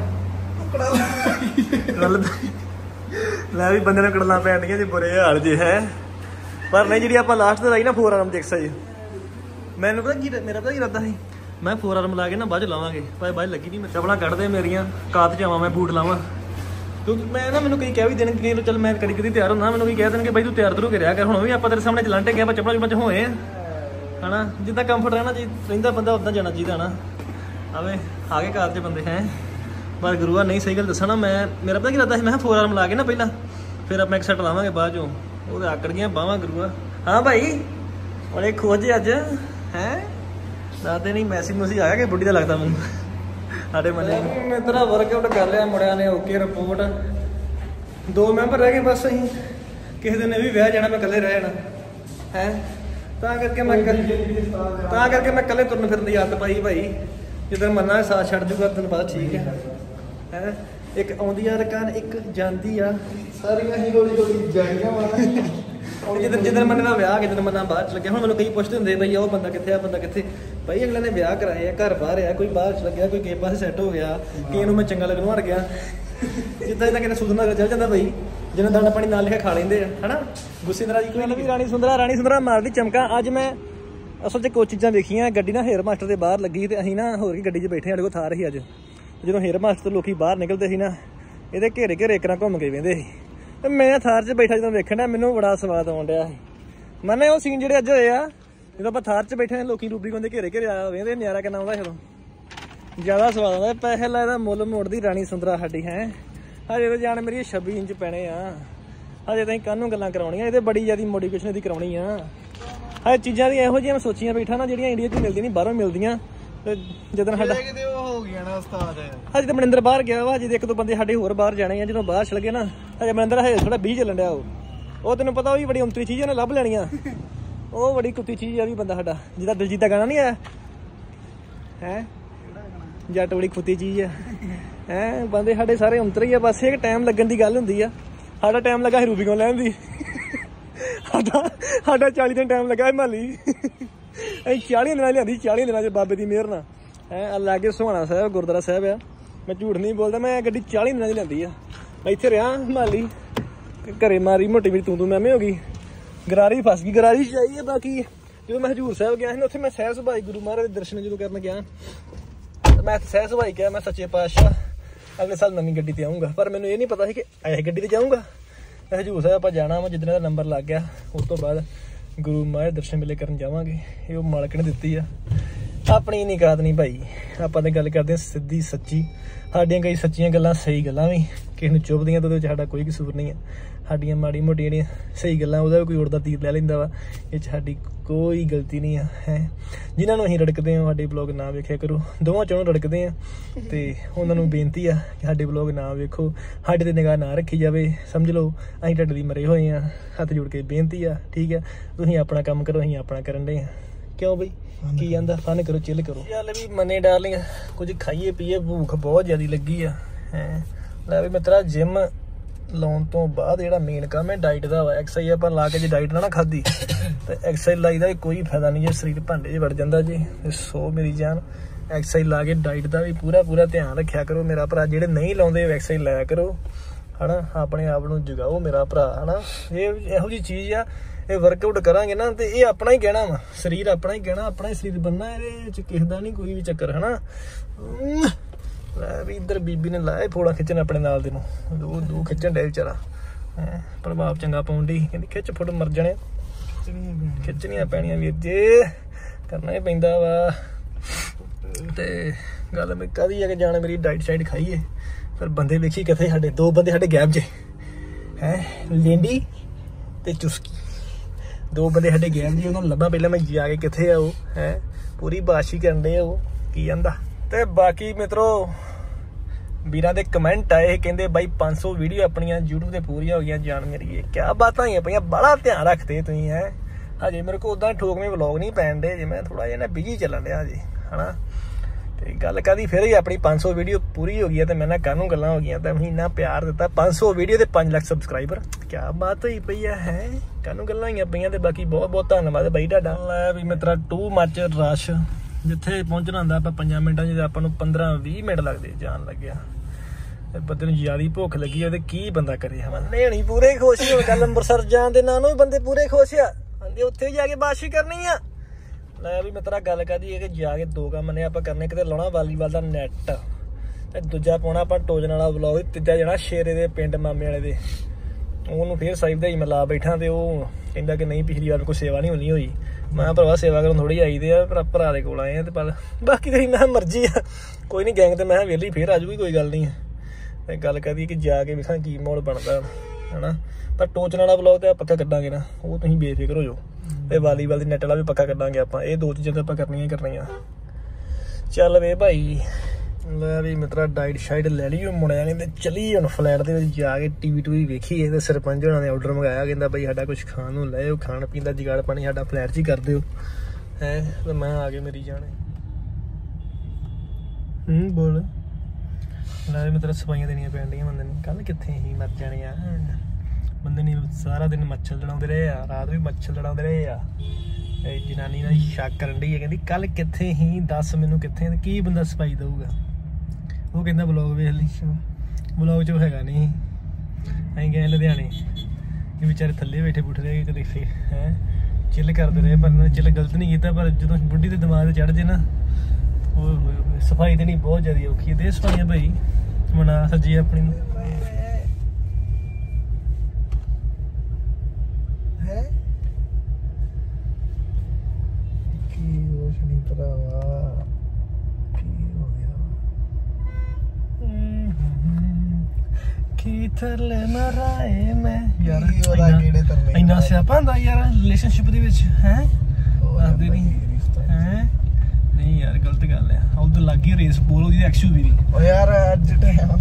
[SPEAKER 1] ਗੱਲ ਲੈ ਵੀ ਬੰਦੇ ਨੂੰ ਕੜਲਾਂ ਪੈਣੀਆਂ ਜੀ ਬੁਰੇ ਹਾਲ ਜੇ ਹੈ ਪਰ ਨਹੀਂ ਜਿਹੜੀ ਆਪਾਂ ਲਾਸਟ ਤੇ ਲਾਈ ਨਾ ਫੋਰ ਆਰਮ ਦੀ ਐਕਸਰਸਾਈਜ਼ ਮੈਨੂੰ ਪਤਾ ਕੀ ਮੇਰਾ ਪਤਾ ਕੀ ਇਰਾਦਾ ਸੀ ਮੈਂ ਫੋਰ ਆਰਮ ਲਾ ਕੇ ਨਾ ਬਾਅਦ ਚ ਲਾਵਾਂਗੇ ਪਰ ਬਾਅਦ ਲੱਗੀ ਨਹੀਂ। ਮੈਂ ਚੱਪਲਾਂ ਕੱਢਦੇ ਮੇਰੀਆਂ ਕਾਤ ਜਾਵਾਂ ਮੈਂ ਬੂਟ ਲਾਵਾਂ ਕਿਉਂਕਿ ਮੈਂ ਨਾ ਮੈਨੂੰ ਕਈ ਕਹਿ ਵੀ ਦੇਣਗੇ ਚੱਲ ਮੈਂ ਕਦੀ ਕਦੀ ਤਿਆਰ ਹੁੰਦਾ ਮੈਨੂੰ ਵੀ ਕਹਿ ਦੇਣਗੇ ਬਾਈ ਤੂੰ ਤਿਆਰ ਤਰੂ ਕੇ ਰਿਹਾ ਕਰ। ਹੁਣ ਵੀ ਆਪਾਂ ਤੇਰੇ ਸਾਹਮਣੇ ਚਲਾਂਟੇ ਗਏ ਆਪਾਂ ਚੱਪਲਾਂ ਚੁੱਪਾਂ ਚ ਹੋਏ ਆ ਹਨਾ ਜਿੱਦਾਂ ਕੰਫਰਟ ਰਹਿਣਾ ਜੀ ਰਹਿੰਦਾ ਬੰਦਾ ਉੱਦਾਂ ਜਾਣਾ ਚਾਹੀਦਾ ਨਾ। ਆਵੇ ਆ ਗਏ ਕਾਰ 'ਚ ਬੰਦੇ ਹੈ ਪਰ ਗੁਰੂਆ ਨਹੀਂ ਸਹੀ ਗੱਲ ਦੱਸਣਾ ਮੈਂ ਮੇਰਾ ਪਤਾ ਕੀ ਇਰਾਦਾ ਸੀ ਮੈਂ ਫੋਰ ਆਰਮ ਲਾ ਕੇ ਨਾ ਪਹਿਲਾਂ ਫਿਰ ਆਪਾਂ ਇੱਕ ਸੈੱਟ ਲਾਵਾਂਗੇ ਬਾਅਦ ਚੋਂ ਉਹਦੇ ਆਕੜ ਗਈਆਂ ਬਾਹਾਂ ਗੁਰੂਆ। ਹਾਂ ਭਾਈ ਬੜੇ ਖੋਜੇ ਅੱਜ ਹੈ ਦੱਸਦੇ ਨਹੀਂ ਮੈਸੇਜ ਮੂਸੀ ਆਇਆ ਕਿ ਬੁੱਢੀ ਦਾ ਲੱਗਦਾ ਮੈਨੂੰ ਸਾਡੇ ਮੰਨੇ ਮਿੱਤਰਾ ਵਰਕਆਊਟ ਕਰ ਲਿਆ ਮੁੰਡਿਆਂ ਨੇ ਓਕੇ। ਰਿਪੋਰਟ ਦੋ ਮੈਂਬਰ ਰਹਿ ਗਏ ਬਸ ਅਸੀਂ ਕਿਸੇ ਦਿਨ ਇਹ ਵੀ ਵਿਆਹ ਜਾਣਾ ਮੈਂ ਇਕੱਲੇ ਰਹਿ ਜਾਣਾ ਹੈ ਤਾਂ ਕਰਕੇ ਮੈਂ ਤਾਂ ਕਰਕੇ ਮੈਂ ਇਕੱਲੇ ਤੁਰਨ ਫਿਰਨ ਦੀ ਆਦਤ ਪਾਈ ਭਾਈ। ਜਿੱਦਾਂ ਮੰਨਾ ਸਾਥ ਛੱਡ ਜੂਗਾ ਤੈਨੂੰ ਪਤਾ ਠੀਕ ਹੈ ਹੈ ਇੱਕ ਆਉਂਦੀ ਆ ਰਕਾਨ ਇੱਕ ਜਾਂਦੀ ਆ ਸਾਰੀਆਂ ਹੀ ਹੌਲੀ ਹੌਲੀ ਜਾਈਆਂ ਵਾ ਜਿੱਦਣ ਜਿੱਦਣ ਮੰਨੇ ਦਾ ਵਿਆਹ ਜਿੱਦਣ ਮੰਨਾ ਬਾਹਰ ਚ ਲੱਗਿਆ। ਹੁਣ ਮੈਨੂੰ ਕਈ ਪੁੱਛਦੇ ਹੁੰਦੇ ਬਈ ਉਹ ਬੰਦਾ ਕਿੱਥੇ ਆ ਬੰਦਾ ਕਿੱਥੇ ਭਾਈ ਅਗਲੇ ਨੇ ਵਿਆਹ ਕਰਾਏ ਆ ਘਰ ਬਾਹਰ ਆ ਕੋਈ ਬਾਹਰ ਚ ਲੱਗਿਆ ਕੋਈ ਕਿਸੇ ਪਾਸੇ ਸੈੱਟ ਹੋ ਗਿਆ ਕਿਸੇ ਨੂੰ ਮੈਂ ਚੰਗਾ ਲੱਗਣੋਂ ਹਟ ਗਿਆ ਜਿੱਦਾਂ ਜਿੱਦਾਂ ਕਿਤੇ ਸੁਧਰਨਾ ਚੱਲ ਜਾਂਦਾ ਬਈ ਜਿਹਨਾਂ ਦਾਣਾ ਪਾਣੀ ਨਾਲ ਲਿਖਿਆ ਖਾ ਲੈਂਦੇ ਆ ਹਨਾ ਗੁੱਸੇ ਨਾਰਾਜ਼ ਕੋਈ ਵੀ ਰਾਣੀ ਸੁੰਦਰਾ ਰਾਣੀ ਸੁੰਦਰਾ ਮਾਰਦੀ ਚਮਕਾ। ਅੱਜ ਮੈਂ ਅਸਲ 'ਚ ਕੁਝ ਚੀਜ਼ਾਂ ਵੇਖੀਆਂ ਗੱਡੀ ਨਾ ਹੇਅਰ ਮਾਸਟਰ ਦੇ ਬਾਹਰ ਲੱਗੀ ਤੇ ਅਸੀਂ ਨਾ ਹੋਰ ਕੀ ਗੱਡੀ 'ਚ ਬੈਠੇ ਸਾਡੇ ਕੋਲ ਥਾਰ ਸੀ ਅੱਜ ਜਦੋਂ ਹੇਅਰ ਮਾਸਟਰ ਲੋਕੀ ਬਾਹਰ ਨਿਕਲਦੇ ਸੀ ਨਾ ਇਹਦੇ ਘੇਰੇ ਘੇਰੇ ਇੱਕ ਨਾਲ ਘੁੰਮ ਕੇ ਵੇਂਦੇ ਸੀ ਤੇ ਮੈਂ ਥਾਰ 'ਚ ਬੈਠਾ ਜਦੋਂ ਵੇਖਣ ਡਿਆ ਮੈਨੂੰ ਬੜਾ ਸਵਾਦ ਆਉਣ ਡਿਆ ਸੀ। ਮੰਨੇ ਉਹ ਸੀਨ ਜਿਹੜੇ ਅੱਜ ਹੋਏ ਆ ਜਦੋਂ ਆਪਾਂ ਥਾਰ 'ਚ ਬੈਠੇ ਲੋਕੀ ਰੂਬਰੀ ਦੇ ਘੇਰੇ ਘੇਰੇ ਆ ਵੇਂਦੇ ਨਿਆਰਾ ਕਿੰਨਾ ਆਉਂਦਾ ਜਦੋਂ ਜ਼ਿਆਦਾ ਸਵਾਦ ਆਉਂਦਾ। ਪੈਸੇ ਲੱਗਦਾ ਮੁੱਲ ਮੋੜਦੀ ਰਾਣੀ ਸੁੰਦਰਾ ਸਾਡੀ ਹੈ ਹਜੇ ਤਾਂ ਜਾਣ ਮੇਰੀ ਛੱਬੀ ਇੰਚ ਪੈਣੇ ਆ ਹਜੇ ਤਾਂ ਅਸੀਂ ਕੱਲ੍ਹ ਨੂੰ ਗੱਲਾਂ ਕਰਾਉਣੀਆਂ ਇਹਦੇ ਬੜੀ ਜ਼ਿਆਦਾ ਮੋਡੀਫਿਕੇਸ਼ਨ ਇਹਦੀ ਕਰਾਉਣੀ ਆ। ਹਜੇ ਚੀਜ਼ਾਂ ਦੀਆਂ ਇਹੋ ਜਿਹੀਆਂ ਮੈਂ ਸੋਚੀਆਂ ਬੈਠਾ ਨਾ ਜਿਹੜੀਆਂ ਇੰਡੀਆ 'ਚ ਮਿਲਦੀਆਂ ਨਹੀਂ ਬਾਹਰੋਂ ਮਿਲਦੀਆਂ ਤੇ ਜਦੋਂ ਸਾਡਾ ਹੋ ਗਿਆ ਨਾ ਉਸਤਾਦ ਹਜੇ ਤਾਂ ਮਨਿੰਦਰ ਬਾਹਰ ਗਿਆ ਵਾ ਹਜੇ ਇੱਕ ਦੋ ਬੰਦੇ ਸਾਡੇ ਹੋਰ ਬਾਹਰ ਜਾਣੇ ਆ ਜਦੋਂ ਬਾਹਰ ਚਲ ਗਏ ਨਾ ਹਜੇ ਮਨਿੰਦਰ ਹਜੇ ਥੋੜਾ ਵੀਹ ਚੱਲਣ ਡਿਆ ਉਹ ਉਹ ਤੈਨੂੰ ਪਤਾ ਉਹ ਵੀ ਬੜੀ ਔਂਤਰੀ ਚੀਜ਼ ਉਹਨੇ ਲੱਭ ਲੈਣੀਆਂ ਉਹ ਬੜੀ ਕੁੱਤੀ ਚੀਜ਼ ਆ ਵੀ ਬੰਦਾ ਸਾਡਾ ਜਿਹਦਾ ਦਿਲਜੀਤ ਦਾ ਗਾਣਾ ਨਹੀਂ ਆਇਆ ਹੈ ਜੱਟ ਬੜੀ ਕੁੱਤੀ ਚੀਜ਼ ਆ ਹੈ ਬੰਦੇ ਸਾਡੇ ਸਾਰੇ ਔਂਤਰੇ ਹੀ ਆ ਬਸ ਇੱਕ ਟਾਈਮ ਲੱਗਣ ਦੀ ਗੱਲ ਹੁੰਦੀ ਆ। ਸਾਡਾ ਟਾਈਮ ਲੱਗਾ ਸੀ ਰੂਬੀਕੌਨ ਲੈਣ ਦੀ ਸਾਡਾ ਸਾਡਾ ਚਾਲੀ ਦਿਨ ਟਾਈਮ ਲੱਗਾ ਹਿਮਾਲੀ ਅਸੀਂ ਚਾਲੀ ਦਿਨਾਂ ਲਿਆਂਦੀ ਚਾਲੀ ਦਿਨਾਂ 'ਚ ਬਾਬੇ ਦੀ ਮਿਹਰ ਨਾਲ ਹੈ ਲਾਗੇ ਸੁਹਾਣਾ ਸਾਹਿਬ ਗੁਰਦੁਆਰਾ ਸਾਹਿਬ ਆ ਮੈਂ ਝੂਠ ਨਹੀਂ ਬੋਲਦਾ ਮੈਂ ਗੱਡੀ ਚਾਲੀ ਦਿਨਾਂ 'ਚ ਲਿਆਂਦੀ ਆ। ਮੈਂ ਇੱਥੇ ਰਿਹਾ ਹਿਮਾਲੀ ਘਰੇ ਮਾਰੀ ਮੋਟੀ ਮੇਰੀ ਤੂੰ ਤੂੰ ਮੈਮੇ ਹੋ ਗਈ ਗਰਾਰੀ ਫਸ ਗਈ ਗਰਾਰੀ ਚਾਹੀਏ। ਬਾਕੀ ਜਦੋਂ ਮੈਂ ਹਜ਼ੂਰ ਸਾਹਿਬ ਗਿਆ ਸੀ ਨਾ ਉੱਥੇ ਮੈਂ ਸਹਿਜ ਸੁਭਾਈ ਗੁਰੂ ਮਹਾਰਾਜ ਦੇ ਦਰਸ਼ਨ ਜਦੋਂ ਕਰਨ ਗਿਆ ਮੈਂ ਸਹਿਜ ਸੁਭਾਈ ਕਿਹਾ ਮੈਂ ਸੱਚੇ ਪਾਤਸ਼ਾਹ ਅਗਲੇ ਸਾਲ ਨਵੀਂ ਗੱਡੀ ਤੇ ਆਊਂਗਾ ਪਰ ਮੈਨੂੰ ਇਹ ਨਹੀਂ ਪਤਾ ਸੀ ਕਿ ਇਹ ਗੱਡੀ ਤੇ ਜਾਊਂਗਾ। ਹਜ਼ੂਰ ਸਾਹਿਬ ਆਪਾਂ ਜਾਣਾ ਵਾ ਜਿੱਦਣ ਦਾ ਨੰਬਰ ਲੱਗ ਗਿਆ ਉਸ ਤੋਂ ਬਾਅਦ ਗੁਰੂ ਮਹਾਰਾਜ ਦਰਸ਼ਨ ਮੇਲੇ ਕਰਨ ਜਾਵਾਂਗੇ। ਇਹ ਉਹ ਮਾਲਕ ਨੇ ਦਿੱਤੀ ਆ ਆਪਣੀ ਨਹੀਂ ਕਾਤ ਨਹੀਂ ਭਾਈ ਆਪਾਂ ਤਾਂ ਗੱਲ ਕਰਦੇ ਹਾਂ ਸਿੱਧੀ ਸੱਚੀ। ਸਾਡੀਆਂ ਕਈ ਸੱਚੀਆਂ ਗੱਲਾਂ ਸਹੀ ਗੱਲਾਂ ਵੀ ਕਿਸੇ ਨੂੰ ਚੁੱਭਦੀਆਂ ਤਾਂ ਉਹਦੇ ਵਿੱਚ ਸਾਡਾ ਕੋਈ ਕਸੂਰ ਨਹੀਂ ਆ। ਸਾਡੀਆਂ ਮਾੜੀ ਮੋਟੀਆਂ ਜਿਹੜੀਆਂ ਸਹੀ ਗੱਲਾਂ ਉਹਦਾ ਵੀ ਕੋਈ ਉੜਦਾ ਤੀਰ ਲੈ ਲੈਂਦਾ ਵਾ ਇਹ 'ਚ ਸਾਡੀ ਕੋਈ ਗਲਤੀ ਨਹੀਂ ਆ ਹੈ। ਜਿਨ੍ਹਾਂ ਨੂੰ ਅਸੀਂ ਰੜਕਦੇ ਹਾਂ ਸਾਡੇ ਬਲੌਗ ਨਾ ਵੇਖਿਆ ਕਰੋ ਦੋਵਾਂ ਚੋਂ ਰੜਕਦੇ ਹਾਂ ਤੇ ਉਹਨਾਂ ਨੂੰ ਬੇਨਤੀ ਆ ਕਿ ਸਾਡੇ ਬਲੌਗ ਨਾ ਵੇਖੋ ਸਾਡੇ 'ਤੇ ਨਿਗਾਹ ਨਾ ਰੱਖੀ ਜਾਵੇ ਸਮਝ ਲਓ ਅਸੀਂ ਤੁਹਾਡੇ ਲਈ ਮਰੇ ਹੋਏ ਹਾਂ। ਹੱਥ ਜੋੜ ਕੇ ਬੇਨਤੀ ਆ ਠੀਕ ਆ ਤੁਸੀਂ ਆਪਣਾ ਕੰਮ ਕਰੋ ਅਸੀਂ ਆਪਣਾ ਕਰਨ ਦੇ ਹਾਂ ਕਿਉਂ ਬਈ ਕੀ ਕਹਿੰਦਾ ਫਨ ਕਰੋ ਚਿੱਲ ਕਰੋ ਚੱਲ ਵੀ ਮੰਨੇ ਡਾਰਲਿੰਗ ਕੁਝ ਖਾਈਏ ਪੀਏ ਭੂਖ ਬਹੁਤ ਜ਼ਿਆਦਾ ਲੱਗੀ ਆ ਹੈ। ਲੈ ਵੀ ਮਿੱਤਰਾ ਜਿੰਮ ਲਾਉਣ ਤੋਂ ਬਾਅਦ ਜਿਹੜਾ ਮੇਨ ਕੰਮ ਹੈ ਡਾਈਟ ਦਾ ਵਾ। ਐਕਸਰਸਾਈਜ਼ ਆਪਾਂ ਲਾ ਕੇ ਜੇ ਡਾਈਟ ਨਾ ਨਾ ਖਾਧੀ ਤੇ ਐਕਸਰਸਾਈਜ਼ ਲਾਈ ਦਾ ਵੀ ਕੋਈ ਫਾਇਦਾ ਨਹੀਂ ਜੇ ਸਰੀਰ ਭਾਂਡੇ 'ਚ ਵੜ ਜਾਂਦਾ ਜੀ। ਸੋ ਮੇਰੀ ਜਾਨ ਐਕਸਰਸਾਈਜ਼ ਲਾ ਕੇ ਡਾਈਟ ਦਾ ਵੀ ਪੂਰਾ ਪੂਰਾ ਧਿਆਨ ਰੱਖਿਆ ਕਰੋ ਮੇਰਾ ਭਰਾ। ਜਿਹੜੇ ਨਹੀਂ ਲਾਉਂਦੇ ਐਕਸਰਸਾਈਜ਼ ਲਾਇਆ ਕਰੋ ਹੈ ਨਾ ਆਪਣੇ ਆਪ ਨੂੰ ਜਗਾਓ ਮੇਰਾ ਭਰਾ ਹੈ ਨਾ। ਇਹ ਇਹੋ ਜਿਹੀ ਚੀਜ਼ ਆ ਇਹ ਵਰਕਆਊਟ ਕਰਾਂਗੇ ਨਾ ਤੇ ਇਹ ਆਪਣਾ ਹੀ ਕਹਿਣਾ ਵਾ ਸਰੀਰ ਆਪਣਾ ਹੀ ਕਹਿਣਾ ਆਪਣਾ ਹੀ ਸਰੀਰ ਬਣਨਾ ਇਹਦੇ 'ਚ ਕਿਸੇ ਦਾ ਨਹੀਂ ਕੋਈ ਵੀ ਚੱਕਰ ਹੈ ਨਾ। ਲੈ ਵੀ ਇੱਧਰ ਬੀਬੀ ਨੇ ਲਾਇਆ ਫੋੜਾ ਖਿੱਚਣ ਆਪਣੇ ਨਾਲ ਦੇ ਨੂੰ ਦੋ ਦੋ ਖਿੱਚਣ ਡੇ ਵਿਚਾਰਾ ਹੈ ਪ੍ਰਭਾਵ ਚੰਗਾ ਪਾਉਣ ਡਈ ਕਹਿੰਦੀ ਖਿੱਚ ਫੁੱਟ ਮਰ ਜਾਣੇ ਖਿੱਚਣੀਆਂ ਪੈਣੀਆਂ ਵੀਰ ਜੇ करना ही पैंदा वा ते गल मैं कदी है कि जाना मेरी डाइट शाइट खाइए फिर बंदे वेखी किथे साडे दो बंदे साडे गैप च है लेंडी ते चुस्की दो बंदे साडे गैप जी उन्होंने लभा पहले मैं जाके किथे आ वो है पूरी बाशी करन डे वो की आंदा ते बाकी मित्रों ਵੀਰਾਂ ਦੇ ਕਮੈਂਟ ਆਏ ਕਹਿੰਦੇ ਬਾਈ ਪੰਜ ਸੌ ਵੀਡੀਓ ਆਪਣੀਆਂ YouTube ਤੇ ਪੂਰੀਆਂ ਹੋ ਗਈਆਂ ਜਾਣ ਮੇਰੀ ਇਹ ਕੀ ਬਾਤਾਂ ਹੋਈਆਂ ਪਈਆਂ ਬੜਾ ਧਿਆਨ ਰੱਖਦੇ ਤੁਸੀਂ ਹੈ ਹਜੇ ਮੇਰੇ ਕੋਲ ਉਦਾਂ ਠੋਕਵੇਂ ਵਲੌਗ ਨਹੀਂ ਪੈਣ ਦੇ ਜੇ ਮੈਂ ਥੋੜਾ ਜਿਹਾ ਨਾ ਬਿਜੀ ਚੱਲਣ ਡਿਆ ਜੀ ਹਨਾ ਤੇ ਗੱਲ ਕਦੀ ਫਿਰ ਹੀ ਆਪਣੀ ਪੰਜ ਸੌ ਵੀਡੀਓ ਪੂਰੀ ਹੋ ਗਈ ਤੇ ਮੈਂ ਨਾ ਕਾਹਨੂੰ ਗੱਲਾਂ ਹੋ ਗਈਆਂ ਤਾਂ ਮਹੀਨਾ ਪਿਆਰ ਦਿੱਤਾ ਪੰਜ ਸੌ ਵੀਡੀਓ ਤੇ ਪੰਜ ਲੱਖ ਸਬਸਕ੍ਰਾਈਬਰ ਕੀ ਬਾਤ ਹੋਈ ਪਈ ਹੈ ਕਾਹਨੂੰ ਗੱਲਾਂ ਹੋਈਆਂ ਪਈਆਂ ਤੇ ਬਾਕੀ ਬਹੁਤ ਬਹੁਤ ਧੰਨਵਾਦ ਬਾਈ ਤੁਹਾਡਾ ਲੈ ਵੀ ਮਿੱਤਰਾ ਟੂ ਮੱਚ ਰਸ਼ ਜਿੱਥੇ ਪਹੁੰਚਣਾ ਹੁੰਦਾ ਆਪਾਂ ਪੰਜਾਂ ਮਿੰਟਾਂ 'ਚ ਆਪਾਂ ਨੂੰ ਪੰਦਰਾਂ ਵੀਹ ਮਿੰਟ ਲੱਗਦੇ ਜਾਣ ਲੱਗਿਆ ਬੰਦੇ ਨੂੰ ਜ਼ਿਆਦਾ ਭੁੱਖ ਲੱਗੀ ਆ ਤੇ ਕੀ ਬੰਦਾ ਕਰੇ ਹਮਨੇ ਨਹੀਂ ਪੂਰੇ ਖੁਸ਼ ਹੋ ਕੱਲ ਅੰਮ੍ਰਿਤਸਰ ਜਾਣ ਦੇ ਨਾਲੋਂ ਬੰਦੇ ਪੂਰੇ ਖੁਸ਼ ਆ ਕਹਿੰਦੇ ਉੱਥੇ ਜਾ ਕੇ ਬਾਸ਼ੀ ਕਰਨੀ ਆ ਲੈ ਵੀ ਮਿੱਤਰਾ ਗੱਲ ਕਰਦੀ ਹੈ ਕਿ ਜਾ ਕੇ ਦੋ ਕੰਮ ਨੇ ਆਪਾਂ ਕਰਨੇ ਕਿਤੇ ਲਾਉਣਾ ਵਾਲੀਬਾਲ ਦਾ ਨੈਟ ਤੇ ਦੂਜਾ ਪਾਉਣਾ ਆਪਾਂ ਟੋਜਨ ਵਾਲਾ ਵਲੌਗ ਤੀਜਾ ਜਾਣਾ ਸ਼ੇਰੇ ਦੇ ਪਿੰਡ ਮਾਮੇ ਵਾਲੇ ਦੇ ਉਹਨੂੰ ਫੇਰ ਸਾਈਬ ਦਾ ਹੀ ਮੈਂ ਲਾ ਬੈਠਾ ਤੇ ਉਹ ਕਹਿੰਦਾ ਕਿ ਨਹੀਂ ਪਿਛਲੀ ਵਾਰ ਕੋਈ ਸੇਵਾ ਨਹੀਂ ਹੋਣੀ ਹੋਈ ਮੈਂ ਭਰਾਵਾ ਸੇਵਾ ਕਰਨ ਥੋੜੀ ਆਈ ਦੇ ਆ ਪਰ ਭਰਾ ਦੇ ਕੋਲ ਆਏ ਆ ਤੇ ਪਰ ਬਾਕੀ ਤੇਰੀ ਮੈਂ ਮਰਜ਼ੀ ਆ ਕੋਈ ਨਹੀਂ ਗੈਂਗ ਤੇ ਮੈਂ ਵਿਹਲੀ ਫੇਰ ਆ ਜੂਗੀ ਕੋਈ ਗੱਲ ਨਹੀਂ ਤੇ ਗੱਲ ਕਰੀਏ ਕਿ ਜਾ ਕੇ ਵੇਖਾਂ ਕੀ ਮਾਹੌਲ ਬਣਦਾ ਹਨਾ ਪਰ ਟੋਚਨ ਵਾਲਾ ਵਲੌਗ ਤੇ ਪੱਕਾ ਕੱਢਾਂਗੇ ਨਾ ਉਹ ਤੁਸੀਂ ਬੇਫਿਕਰ ਹੋ ਜਾਓ ਤੇ ਵਾਲੀਬਾਲ ਦੀ ਨੈਟ ਵਾਲਾ ਵੀ ਪੱਕਾ ਕੱਢਾਂਗੇ ਆਪਾਂ ਇਹ ਦੋ ਚੀਜ਼ਾਂ ਤਾਂ ਆਪਾਂ ਕਰਨੀਆਂ ਹੀ ਕਰਨੀਆਂ ਚੱਲ ਵੇ ਭਾਈ ਲੈ ਵੀ ਮਿੱਤਰਾ ਡਾਈਟ ਸ਼ਾਈਟ ਲੈ ਲਈ ਮੁੜਿਆ ਨਹੀਂ ਤੇ ਚਲੀ ਹੁਣ ਫਲੈਟ ਦੇ ਵਿੱਚ ਜਾ ਕੇ ਟੀਵੀ ਟੂਵੀ ਵੇਖੀਏ ਤੇ ਸਰਪੰਚ ਹੋਣਾ ਨੇ ਆਰਡਰ ਮੰਗਾਇਆ ਕਹਿੰਦਾ ਬਈ ਸਾਡਾ ਕੁਝ ਖਾਣ ਨੂੰ ਲੈ ਆਓ ਖਾਣ ਪੀਣ ਦਾ ਜੁਗਾੜ ਪਾਣੀ ਸਾਡਾ ਫਲੈਟ 'ਚ ਹੀ ਕਰ ਦਿਓ ਹੈ ਤੇ ਮੈਂ ਆ ਕੇ ਮੇਰੀ ਜਾਣੇ ਹੂੰ ਬੋਲ ਲੈ ਮਿੱਤਰਾ ਸਫਾਈਆਂ ਦੇਣੀਆਂ ਪੈਂਦੀਆਂ ਬੰਦੇ ਨੂੰ ਕੱਲ ਕਿੱਥੇ ਹੀ ਮਰ ਜਾਣੇ ਆ ਬੰਦੇ ਨੇ ਸਾਰਾ ਦਿਨ ਮੱਛਰ ਲੜਾਉਂਦੇ ਰਹੇ ਆ ਰਾਤ ਵੀ ਮੱਛਰ ਲੜਾਉਂਦੇ ਰਹੇ ਆ ਇਹ ਜਨਾਨੀ ਨਾਲ ਸ਼ੱਕ ਕਰਨ ਡਈ ਹੈ ਕਹਿੰਦੀ ਕੱਲ ਕਿੱਥੇ ਹੀ ਦੱਸ ਮੈਨੂੰ ਕਿੱਥੇ ਤੇ ਕੀ ਬੰਦਾ ਸਫਾਈ ਦਊਗਾ ਉਹ ਕਹਿੰਦਾ ਵਲੌਗ ਵੇਖ ਲਈ ਵਲੌਗ 'ਚ ਹੈਗਾ ਨਹੀਂ ਅਸੀਂ ਗਏ ਲੁਧਿਆਣੇ ਇਹ ਵਿਚਾਰੇ ਥੱਲੇ ਬੈਠੇ ਬੁੱਠੇ ਰਹੇ ਕਦੇ ਫੇ ਹੈ ਚਿੱਲ ਕਰਦੇ ਰਹੇ ਪਰ ਚਿੱਲ ਗਲਤ ਨਹੀਂ ਕੀਤਾ ਪਰ ਜਦੋਂ ਬੁੱਢੀ ਦੇ ਦਿਮਾਗ 'ਤੇ ਚੜ੍ਹ ਜੇ ਨਾ ਉਹ ਸਫਾਈ ਦੇਣੀ ਬਹੁਤ ਜ਼ਿਆਦਾ ਔਖੀ ਦੇ ਸਫਾਈਆਂ ਭਾਈ ਮਨਾ ਸੱਜੀ ਆਪਣੀ ਨੂੰ ਹੈ ਕੀ ਹੋਸ਼ ਨਹੀਂ ਭਰਾਵਾ ਕੀ ਹੋ ਗਿਆ ਕੀ ਤਰਲੇ ਮਰਾਏ ਮੈਂ ਯਾਰ ਇੰਨਾ ਸਿਆਪਾ ਹੁੰਦਾ ਯਾਰ ਰਿਲੇਸ਼ਨਸ਼ਿਪ ਦੇ ਵਿੱਚ ਹੈ ਆਖਦੇ ਨਹੀਂ ਹੈ ਨਹੀਂ ਯਾਰ ਗਲਤ ਗੱਲ ਆ ਉਧਰ ਲੱਗੀ ਰੇਸ ਬੋਲ ਉਹਦੀ ਐਕਸਯੂਵੀ ਦੀ ਓ ਯਾਰ ਅੱਜ